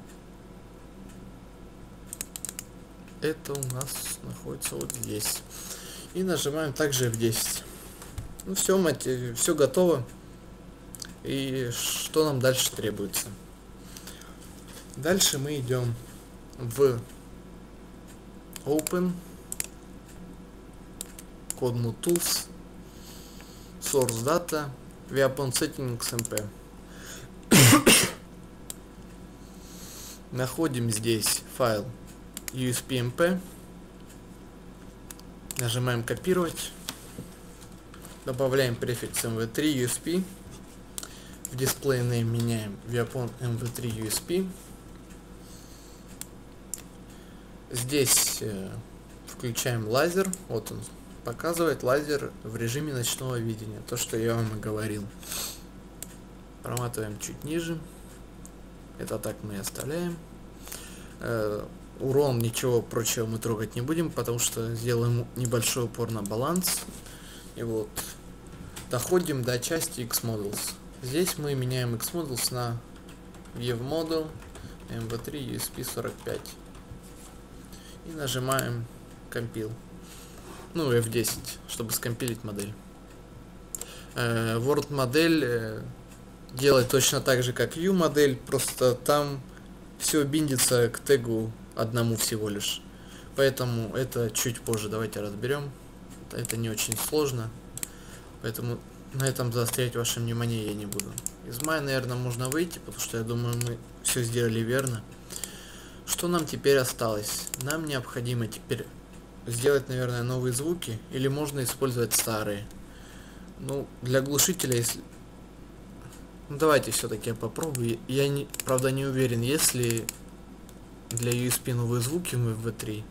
Это у нас находится вот здесь. И нажимаем также F10. Ну все, все готово. И что нам дальше требуется? Дальше мы идем в Open, Codemod Tools, Source Data, Viewpoint Settings MP. Находим здесь файл USP-MP, нажимаем копировать, добавляем префикс mv3 USP, в display name меняем Viewpoint mv3 USP. Здесь включаем лазер, вот он показывает лазер в режиме ночного видения, то, что я вам и говорил. Проматываем чуть ниже, это так мы и оставляем. Урон, ничего прочего мы трогать не будем, потому что сделаем небольшой упор на баланс. И вот доходим до части Xmodels. Здесь мы меняем Xmodels на viewModel mv3 usp45 и нажимаем Compile, ну F10, чтобы скомпилить модель. Word модель делает точно так же, как View модель, просто там все биндится к тегу одному всего лишь, поэтому это чуть позже давайте разберем. Это не очень сложно, поэтому на этом заострять ваше внимание я не буду. Из мая, наверное, можно выйти, потому что я думаю, мы все сделали верно. Что нам теперь осталось? Нам необходимо теперь сделать, наверное, новые звуки, или можно использовать старые. Ну, для глушителя, если... Ну, давайте все-таки я попробую. Я правда не уверен, есть ли для USB новые звуки в MV3.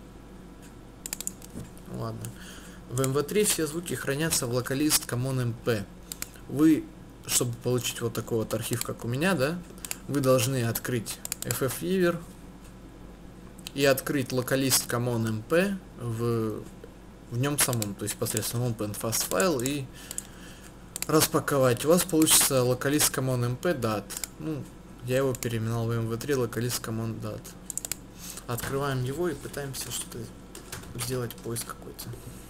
Ладно. В MV3 все звуки хранятся в localist common mp. Вы, чтобы получить вот такой вот архив, как у меня, да, вы должны открыть FFviewer и открыть localist common mp в нем самом, то есть посредством openfast файл, и распаковать. У вас получится localist common mp dat. Ну, я его переименовал в mv3 localist common dat. Открываем его и пытаемся что-то сделать, поиск какой-то.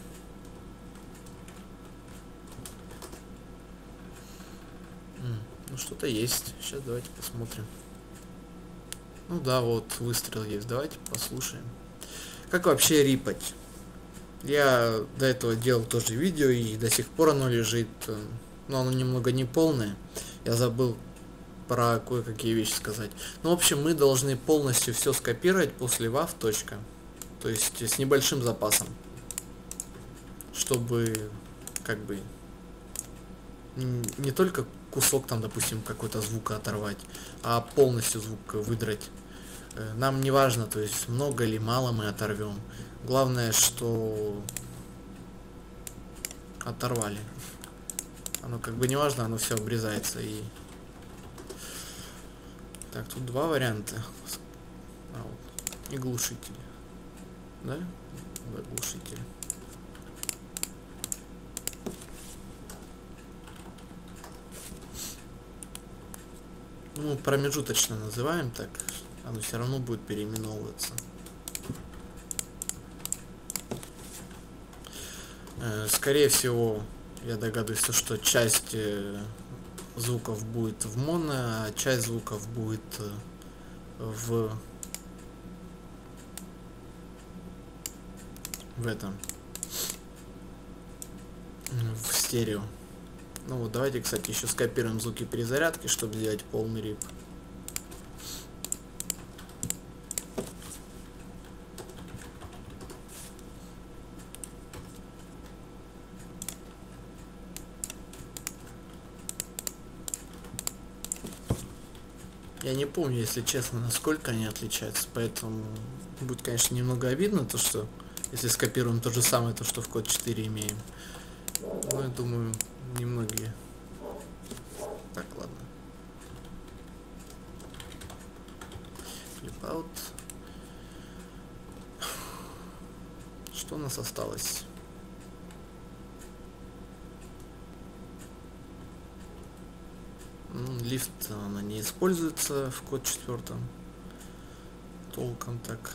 Ну, что-то есть. Сейчас давайте посмотрим. Ну да, вот выстрел есть. Давайте послушаем. Как вообще рипать? Я до этого делал тоже видео, и до сих пор оно лежит. Но оно немного неполное. Я забыл про кое-какие вещи сказать. Ну, в общем, мы должны полностью все скопировать после wav. То есть с небольшим запасом. Чтобы как бы не только кусок там, допустим, какой-то звука оторвать, а полностью звук выдрать. Нам не важно, то есть много или мало мы оторвем. Главное, что оторвали. Оно как бы не важно, оно все обрезается. И так, тут два варианта. Вот. И глушитель. Да? Да, глушитель. Ну, промежуточно называем так, оно все равно будет переименовываться. Скорее всего, я догадываюсь, что часть звуков будет в моно, а часть звуков будет в этом, в стерео. Ну вот, давайте, кстати, еще скопируем звуки перезарядки, чтобы сделать полный рип. Я не помню, если честно, насколько они отличаются, поэтому будет, конечно, немного обидно, то что если скопируем то же самое, то что в код 4 имеем. Но я думаю, немногие. Так, ладно. Flip out. Что у нас осталось? Лифт, она не используется в код 4 толком так.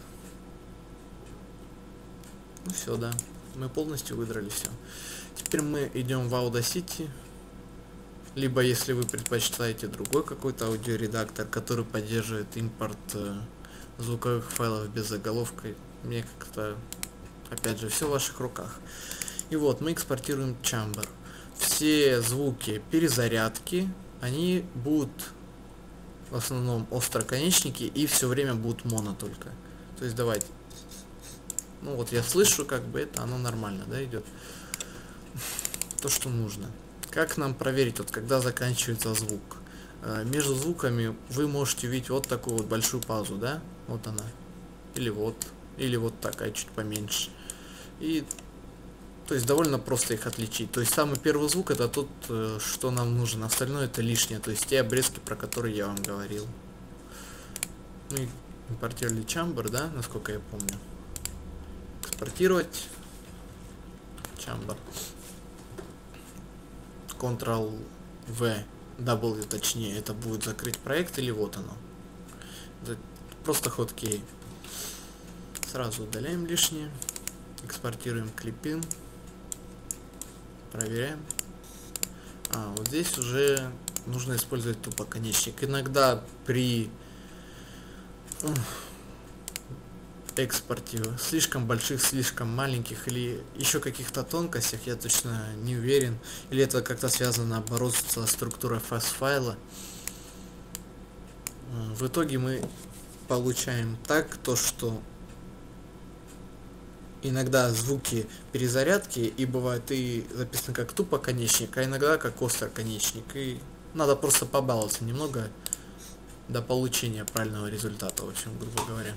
Ну все, да, мы полностью выдрали все. Теперь мы идем в Audacity, либо если вы предпочитаете другой какой-то аудиоредактор, который поддерживает импорт звуковых файлов без заголовка, мне как-то, опять же, все в ваших руках. И вот мы экспортируем Chamber. Все звуки перезарядки, они будут в основном остроконечники и все время будут моно только. То есть давайте. Ну вот я слышу, как бы это оно нормально, да, идет. То, что нужно. Как нам проверить, вот когда заканчивается звук? Между звуками вы можете увидеть вот такую вот большую паузу, да? Вот она. Или вот такая чуть поменьше. И то есть довольно просто их отличить. То есть самый первый звук это тот, что нам нужен. Остальное это лишнее. То есть те обрезки, про которые я вам говорил. Ну и импортировали Chamber, да, насколько я помню. Экспортировать. Chamber. Ctrl-V, W точнее, это будет закрыть проект или вот оно. Это просто хоткей. Сразу удаляем лишнее. Экспортируем клипы. Проверяем. Вот здесь уже нужно использовать тупоконечник. Иногда при экспорте слишком больших, слишком маленьких или еще каких-то тонкостях, я точно не уверен. Или это как-то связано наоборот со структурой файл-файла. В итоге мы получаем так, то что иногда звуки перезарядки и бывает и записано как тупоконечник, а иногда как остроконечник. И надо просто побаловаться немного до получения правильного результата, в общем, грубо говоря.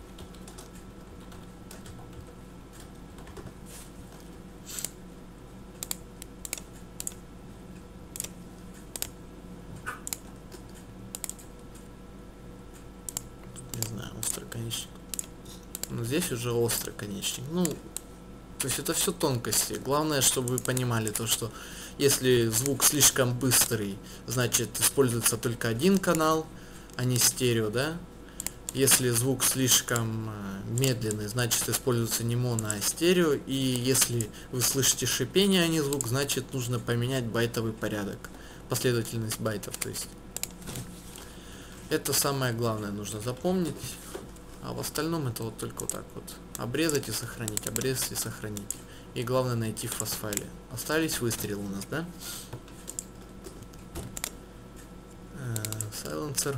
Не знаю, остроконечник. Но здесь уже острый конечник. Ну, то есть это все тонкости. Главное, чтобы вы понимали то, что если звук слишком быстрый, значит используется только один канал, а не стерео, да? Если звук слишком медленный, значит используется не моно, а стерео. И если вы слышите шипение, а не звук, значит нужно поменять байтовый порядок. Последовательность байтов, то есть. Это самое главное нужно запомнить. А в остальном это вот только вот так вот. Обрезать и сохранить, обрезать и сохранить. И главное найти в файл-файле. Остались выстрелы у нас, да? Сайленсер.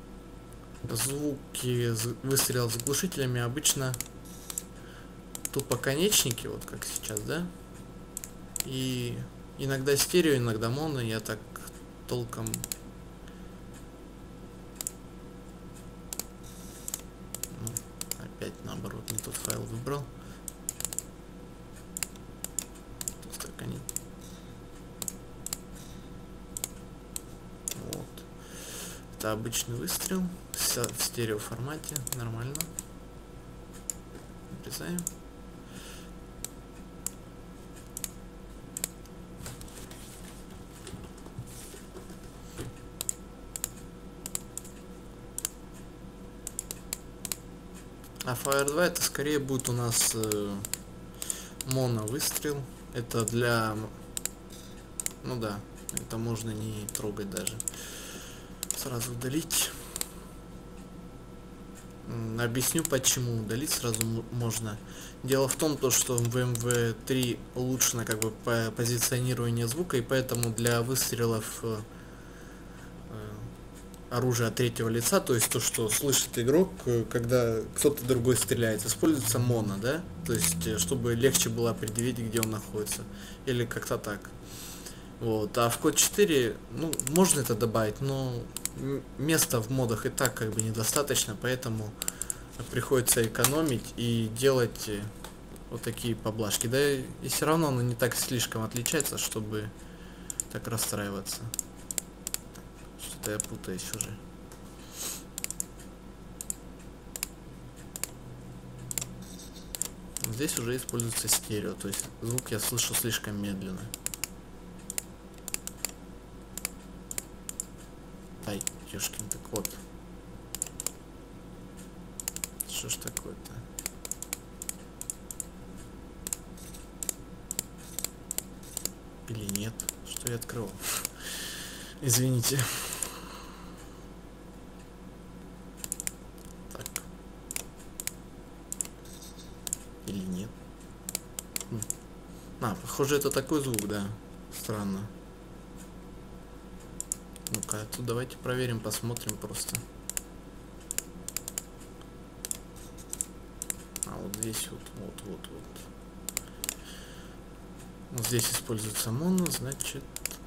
Звуки выстрелов с глушителями обычно тупоконечники, вот как сейчас, да? И иногда стерео, иногда моно. Я так толком... Опять наоборот, не тот файл выбрал. Вот. Это обычный выстрел в стерео формате, нормально. Обрезаем. А Fire 2 это скорее будет у нас моно выстрел. Это для... Ну да, это можно не трогать даже. Сразу удалить. Объясню почему удалить сразу можно. Дело в том, что в MV3 улучшено как бы позиционирование звука, и поэтому для выстрелов оружия третьего лица, то есть то, что слышит игрок, когда кто-то другой стреляет, используется моно, да? То есть, чтобы легче было определить, где он находится. Или как-то так. Вот. А в код 4, ну, можно это добавить, но места в модах и так как бы недостаточно, поэтому приходится экономить и делать вот такие поблажки. Да и все равно оно не так слишком отличается, чтобы так расстраиваться. Что-то я путаюсь уже. Здесь уже используется стерео, то есть звук я слышу слишком медленно. Ай, ёшкин, так вот. Что ж такое-то? Или нет? Что я открыл? Извините. Так. Или нет? Похоже, это такой звук, да. Странно. Ну-ка, тут давайте проверим, посмотрим просто. Вот здесь вот. Вот здесь используется моно, значит...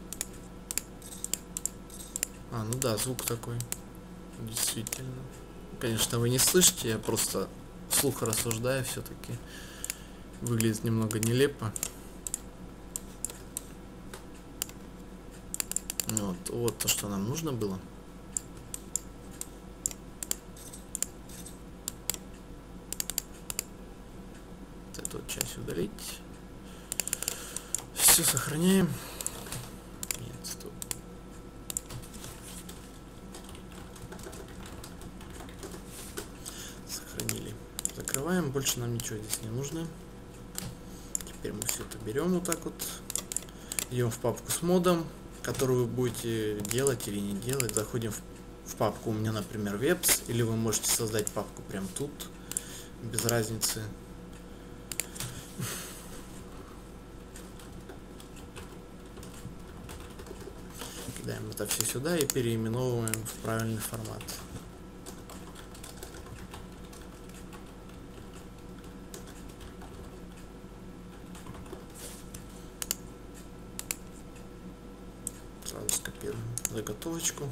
Ну да, звук такой. Действительно. Конечно, вы не слышите, я просто вслух рассуждаю все-таки. Выглядит немного нелепо. Вот то, что нам нужно было. Вот эту вот часть удалить. Все сохраняем. Нет, стоп. Сохранили. Закрываем. Больше нам ничего здесь не нужно. Теперь мы все это берем вот так вот. Идем в папку с модом, которую вы будете делать или не делать. Заходим в папку, у меня, например, Webs, или вы можете создать папку прямо тут, без разницы. Кидаем это все сюда и переименовываем в правильный формат. Сразу скопируем заготовочку.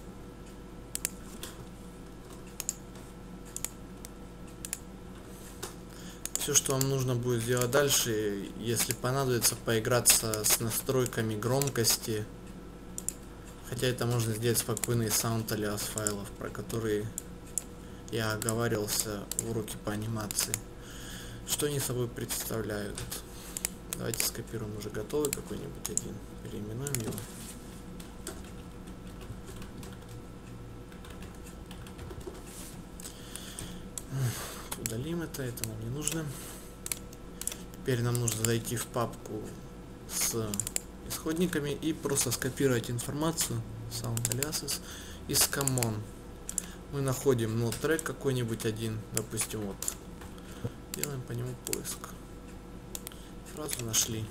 Все, что вам нужно будет сделать дальше, если понадобится, поиграться с настройками громкости. Хотя это можно сделать спокойно из sound-alias файлов, про которые я оговаривался в уроке по анимации. Что они собой представляют? Давайте скопируем уже готовый какой-нибудь один, переименуем его. Удалим это нам не нужно. Теперь нам нужно зайти в папку с исходниками и просто скопировать информацию sound aliases из common. Мы находим трек какой-нибудь один, допустим, вот, делаем по нему поиск. Сразу нашли.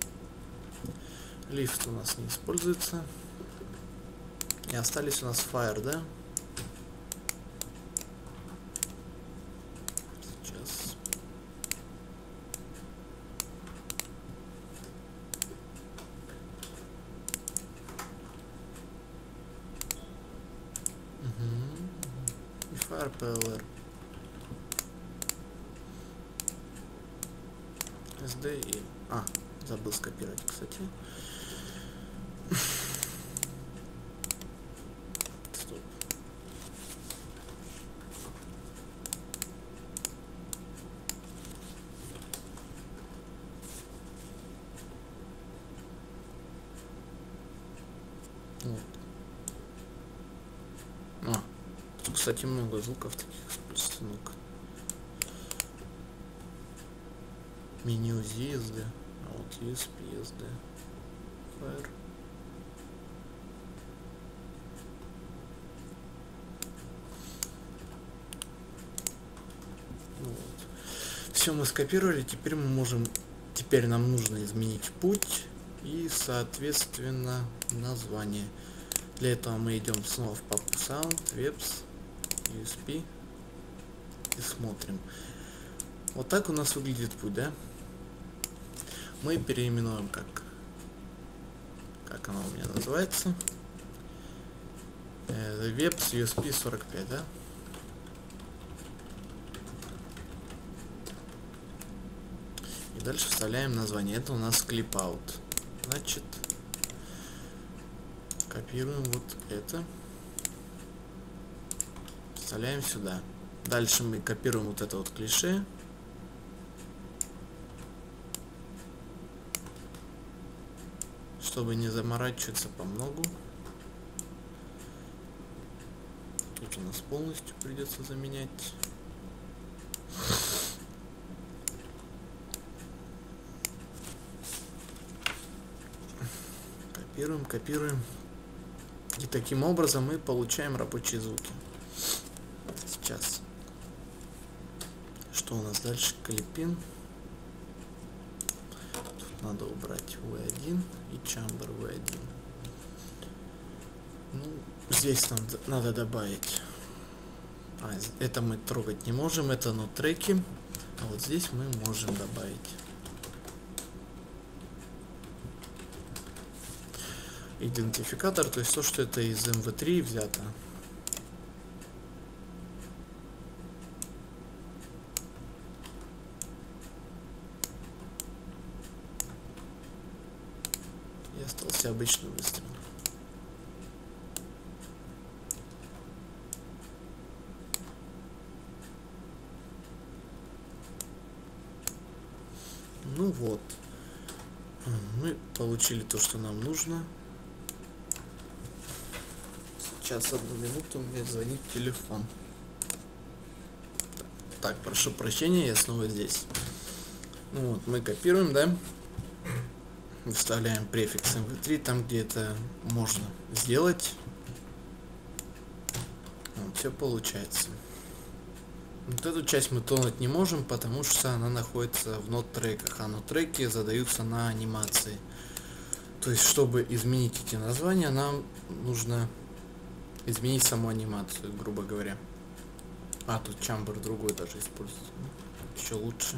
Лифт у нас не используется. И остались у нас fire, да? Сейчас. И fire PLR. SD и... забыл скопировать, кстати. Стоп. Вот. Тут, кстати, много звуков таких используется. Ну-ка. Меню ZSD. Вот USB, SD, Fire. Вот. Все мы скопировали, теперь нам нужно изменить путь и, соответственно, название. Для этого мы идем снова в папку Sound, Webs, USB и смотрим. Вот так у нас выглядит путь, да? Мы переименуем как оно у меня называется. Веб с USB 45, да? И дальше вставляем название. Это у нас clip-out. Значит, копируем вот это. Вставляем сюда. Дальше мы копируем вот это вот клише. Чтобы не заморачиваться по многу. Тут у нас полностью придется заменять. Копируем, копируем. И таким образом мы получаем рабочие звуки. Сейчас. Что у нас дальше? Клипин. Тут надо убрать V1 и Chamber V1. Ну, здесь нам надо добавить. Это мы трогать не можем, это но треки. А вот здесь мы можем добавить. Идентификатор, то есть то, что это из MV3 взято. И остался обычный выстрел. Ну вот. Мы получили то, что нам нужно. Сейчас, одну минуту, мне звонит телефон. Так, прошу прощения, я снова здесь. Ну вот, мы копируем, да? Вставляем префикс mv3 там, где это можно сделать. Вот, все получается. Вот эту часть мы тронуть не можем, потому что она находится в нот-треках, а нот-треки задаются на анимации. То есть, чтобы изменить эти названия, нам нужно изменить саму анимацию, грубо говоря. А, тут Chamber другой даже используется. Еще лучше.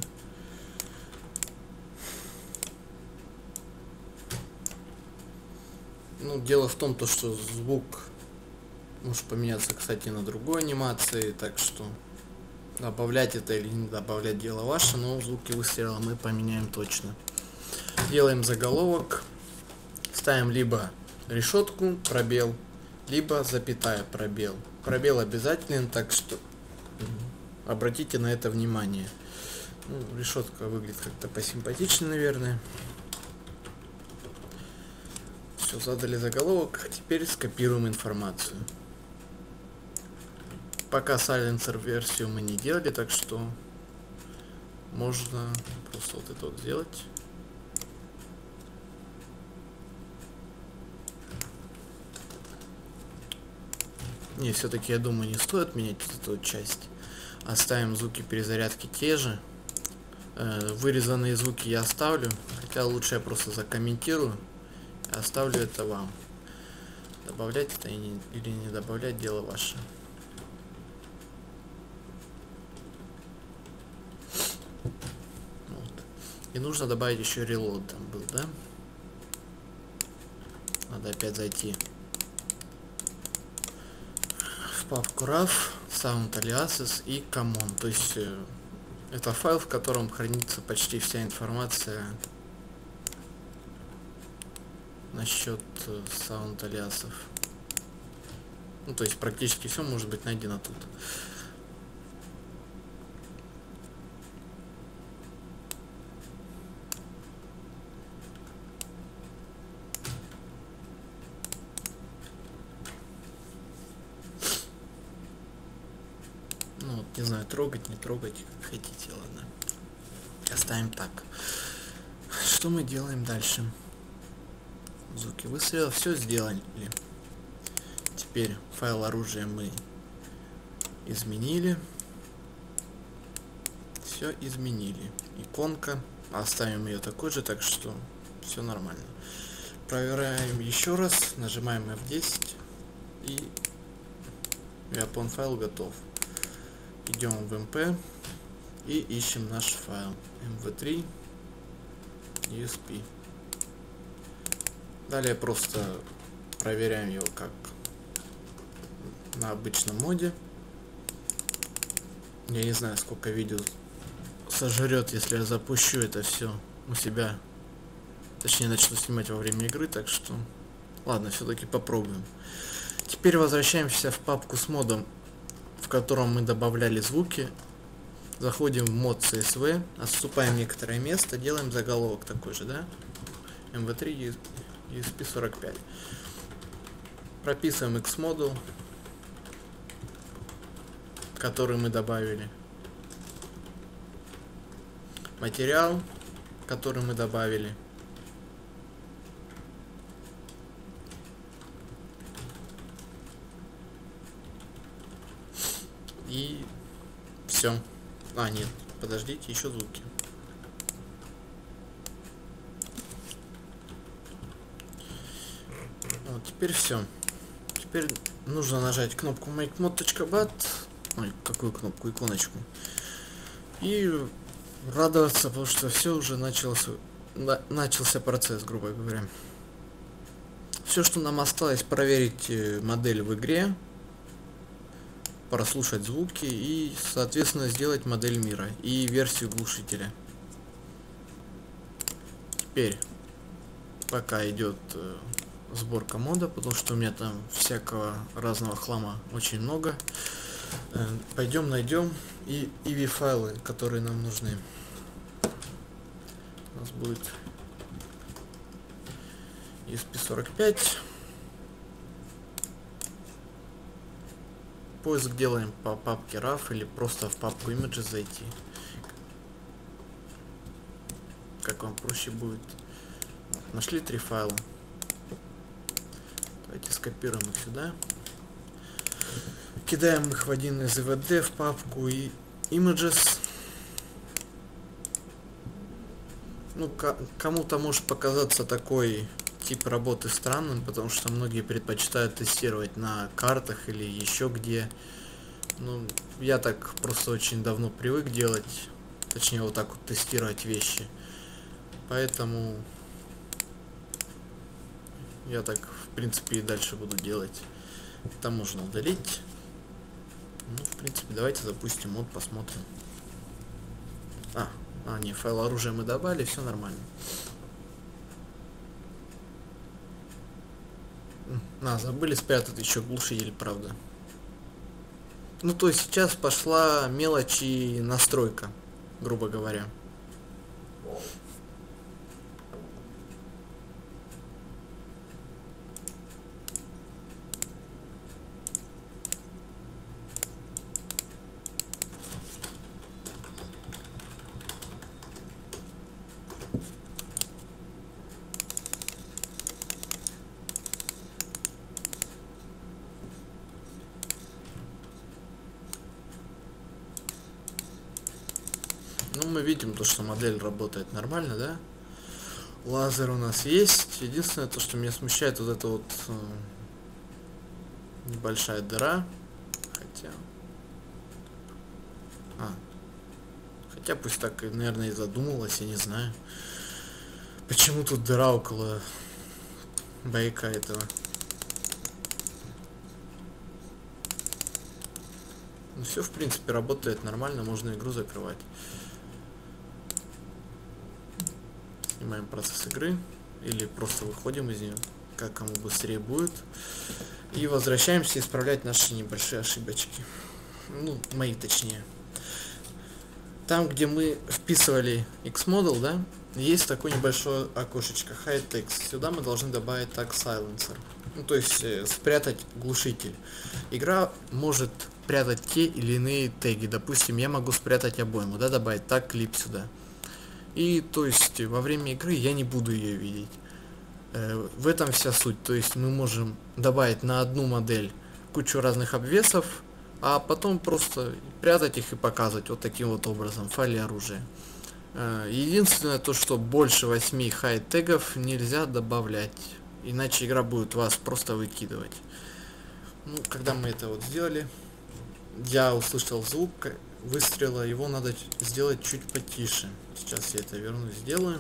Ну, дело в том, что звук может поменяться, кстати, на другой анимации, так что добавлять это или не добавлять дело ваше, но звуки выстрела мы поменяем точно. Делаем заголовок, ставим либо решетку, пробел, либо запятая, пробел. Пробел обязателен, так что обратите на это внимание. Ну, решетка выглядит как-то посимпатичнее, наверное. Все, задали заголовок, теперь скопируем информацию. Пока сайленсер версию мы не делали, так что можно просто вот это вот сделать. Не, все-таки я думаю, не стоит менять эту часть. Оставим звуки перезарядки те же. Вырезанные звуки я оставлю, хотя лучше я просто закомментирую. Оставлю это вам. Добавлять это или не добавлять, дело ваше. Вот. И нужно добавить еще reload там был, да? Надо опять зайти в папку RAW, Sound Aliases и Common. То есть это файл, в котором хранится почти вся информация насчет Sound Aliasов. Ну, то есть практически все может быть найдено тут. Ну вот, не знаю, трогать, не трогать, как хотите, ладно. Оставим так. Что мы делаем дальше? Звуки выстрела, все сделали. Теперь файл оружия мы изменили. Все изменили. Иконка. Оставим ее такой же, так что все нормально. Проверяем еще раз. Нажимаем F10. И Weapon файл готов. Идем в MP и ищем наш файл mv3 USP. Далее просто проверяем его как на обычном моде. Я не знаю, сколько видео сожрет, если я запущу это все у себя. Точнее, начну снимать во время игры, так что... Ладно, все-таки попробуем. Теперь возвращаемся в папку с модом, в котором мы добавляли звуки. Заходим в мод CSV, отступаем некоторое место, делаем заголовок такой же, да? MV3 ESP45. Прописываем Xmodule, который мы добавили. Материал, который мы добавили. И все. А, нет, подождите, еще звуки. Вот, теперь все. Теперь нужно нажать кнопку makemod.bat. Ой, какую кнопку? Иконочку. И радоваться, потому что все уже начался процесс, грубо говоря. Все, что нам осталось, проверить модель в игре, прослушать звуки и, соответственно, сделать модель мира и версию глушителя. Теперь, пока идет сборка мода, потому что у меня там всякого разного хлама очень много, пойдем найдем и EV файлы, которые нам нужны. У нас будет ESP45. Поиск делаем по папке RAW или просто в папку Images зайти. Как вам проще будет. Вот, нашли 3 файла. Давайте скопируем их сюда. Кидаем их в один из EVD в папку и Images. Ну, кому-то может показаться такой тип работы странным, потому что многие предпочитают тестировать на картах или еще где. Ну, я так просто очень давно привык делать, точнее вот так вот тестировать вещи. Поэтому я так в принципе и дальше буду делать. Это можно удалить. Ну, в принципе, давайте запустим мод, посмотрим. Не, файл оружия мы добавили, все нормально. Забыли спрятать еще глушитель, правда. Ну, то есть сейчас пошла мелочь и настройка, грубо говоря. Ну, мы видим то, что модель работает нормально, да? Лазер у нас есть. Единственное, то, что меня смущает, вот эта вот небольшая дыра. Хотя пусть так, наверное, и задумалась, я не знаю. Почему тут дыра около байка этого? Ну, все, в принципе, работает нормально, можно игру закрывать. Снимаем процесс игры или просто выходим из нее, как кому быстрее будет, и возвращаемся исправлять наши небольшие ошибочки, ну, мои точнее. Там, где мы вписывали Xmodule, да, есть такое небольшое окошечко Hide Text. Сюда мы должны добавить Tag Silencer, ну, то есть спрятать глушитель. Игра может прятать те или иные теги. Допустим, я могу спрятать обойму, да, добавить Tag Clip сюда. И то есть во время игры я не буду ее видеть. В этом вся суть. То есть мы можем добавить на одну модель кучу разных обвесов, а потом просто прятать их и показывать вот таким вот образом в файле оружия. Единственное то, что больше 8 хайд тегов нельзя добавлять, иначе игра будет вас просто выкидывать. Ну, когда мы это вот сделали, я услышал звук выстрела, его надо сделать чуть потише. Сейчас я это верну, сделаю.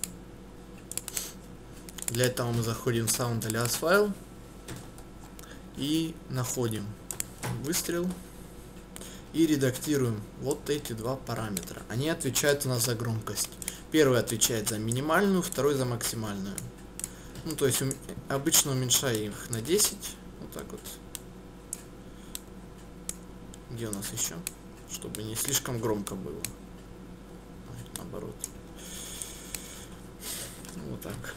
Для этого мы заходим в Sound Alias файл и находим выстрел и редактируем вот эти два параметра. Они отвечают у нас за громкость. Первый отвечает за минимальную, второй за максимальную. Ну, то есть обычно уменьшаю их на 10. Вот так вот. Где у нас еще? Чтобы не слишком громко было. Наоборот. Вот так.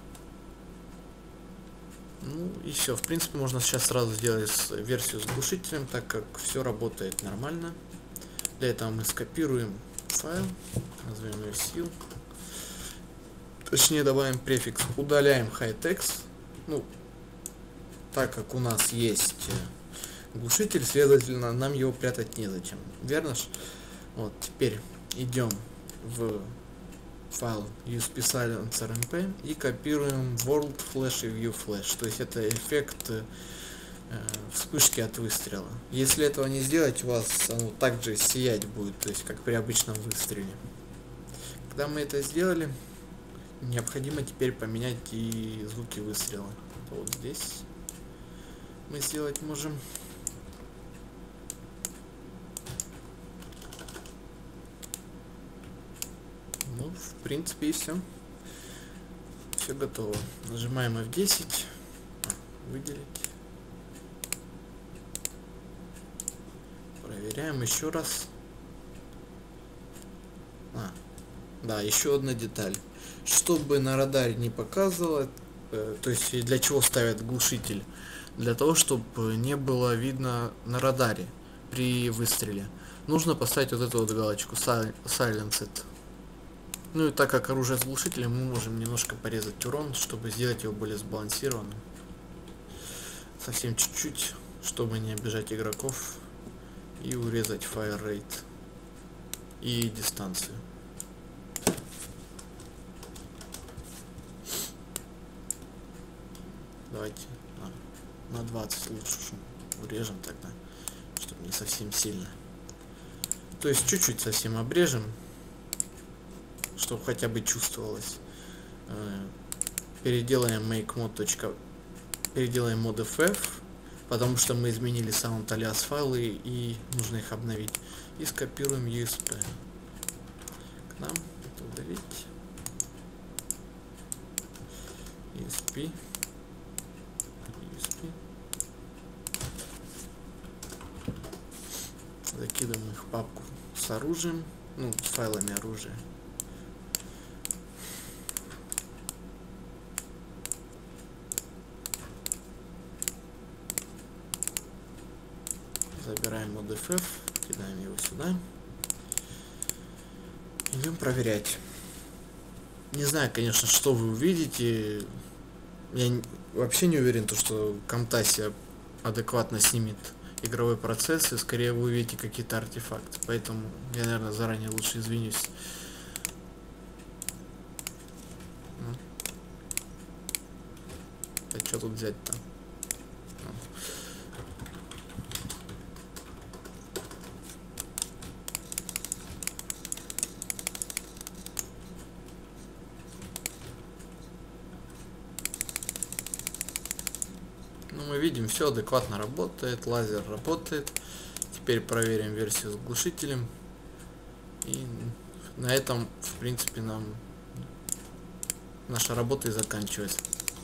Ну и все. В принципе, можно сейчас сразу сделать версию с глушителем, так как все работает нормально. Для этого мы скопируем файл, назовем ее seal. Точнее, добавим префикс, удаляем high-text. Ну, так как у нас есть глушитель, следовательно, нам его прятать незачем. Верно ж? Вот, теперь идем в файл USP-Silencer-MP и копируем World Flash и View Flash. То есть это эффект вспышки от выстрела. Если этого не сделать, у вас оно также сиять будет, то есть как при обычном выстреле. Когда мы это сделали, необходимо теперь поменять и звуки выстрела. Вот здесь мы сделать можем. Ну, в принципе, и все. Все готово. Нажимаем F10. Выделить. Проверяем еще раз. Да, еще одна деталь. Чтобы на радаре не показывало, то есть для чего ставят глушитель? Для того, чтобы не было видно на радаре при выстреле. Нужно поставить вот эту вот галочку Silenced. Ну и так как оружие с глушителем, мы можем немножко порезать урон, чтобы сделать его более сбалансированным. Совсем чуть-чуть, чтобы не обижать игроков. И урезать fire rate и дистанцию. Давайте на 20 лучше урежем тогда, чтобы не совсем сильно. То есть чуть-чуть совсем обрежем, чтобы хотя бы чувствовалось. Переделаем переделаем mod FF, потому что мы изменили sound alias файлы и нужно их обновить. И скопируем USP. К нам это удалить. USP. Закидываем их в папку с оружием, ну, с файлами оружия. Забираем mod FF, кидаем его сюда. Идем проверять. Не знаю, конечно, что вы увидите. Я вообще не уверен, что Camtasia адекватно снимет игровой процесс, и скорее вы увидите какие-то артефакты. Поэтому я, наверное, заранее лучше извинюсь. А что тут взять-то? Ну, мы видим, все адекватно работает, лазер работает. Теперь проверим версию с глушителем. И на этом, в принципе, наша работа и заканчивается.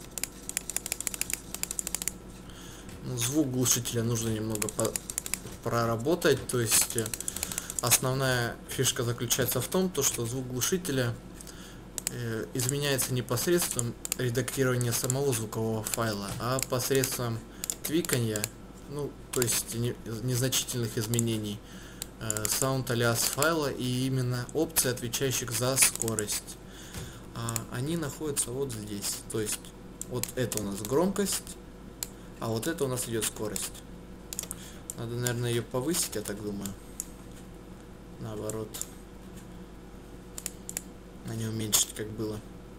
Ну, звук глушителя нужно немного проработать. То есть основная фишка заключается в том, что звук глушителя изменяется не посредством редактирования самого звукового файла, а посредством твиканья, ну, то есть незначительных изменений sound alias файла и именно опций, отвечающих за скорость. Они находятся вот здесь. То есть вот это у нас громкость, а вот это у нас идет скорость. Надо, наверное, ее повысить, я так думаю. Наоборот. А не уменьшить, как было.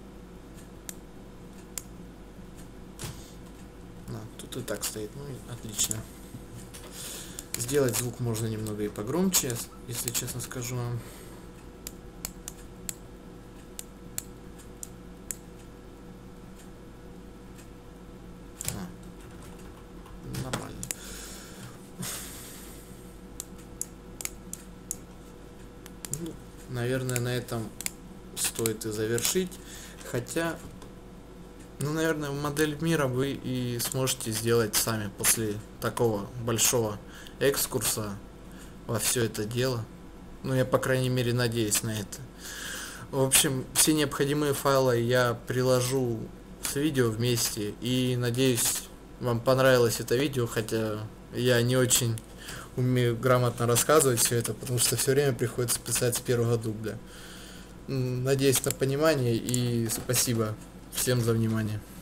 Тут и так стоит. Ну, отлично. Сделать звук можно немного и погромче, если честно скажу вам. Наверное, на этом стоит и завершить. Хотя, ну, наверное, модель мира вы и сможете сделать сами после такого большого экскурса во все это дело. Ну, я, по крайней мере, надеюсь на это. В общем, все необходимые файлы я приложу с видео вместе. И надеюсь, вам понравилось это видео, хотя я не очень умею грамотно рассказывать все это, потому что все время приходится писать с первого дубля. Надеюсь на понимание и спасибо всем за внимание.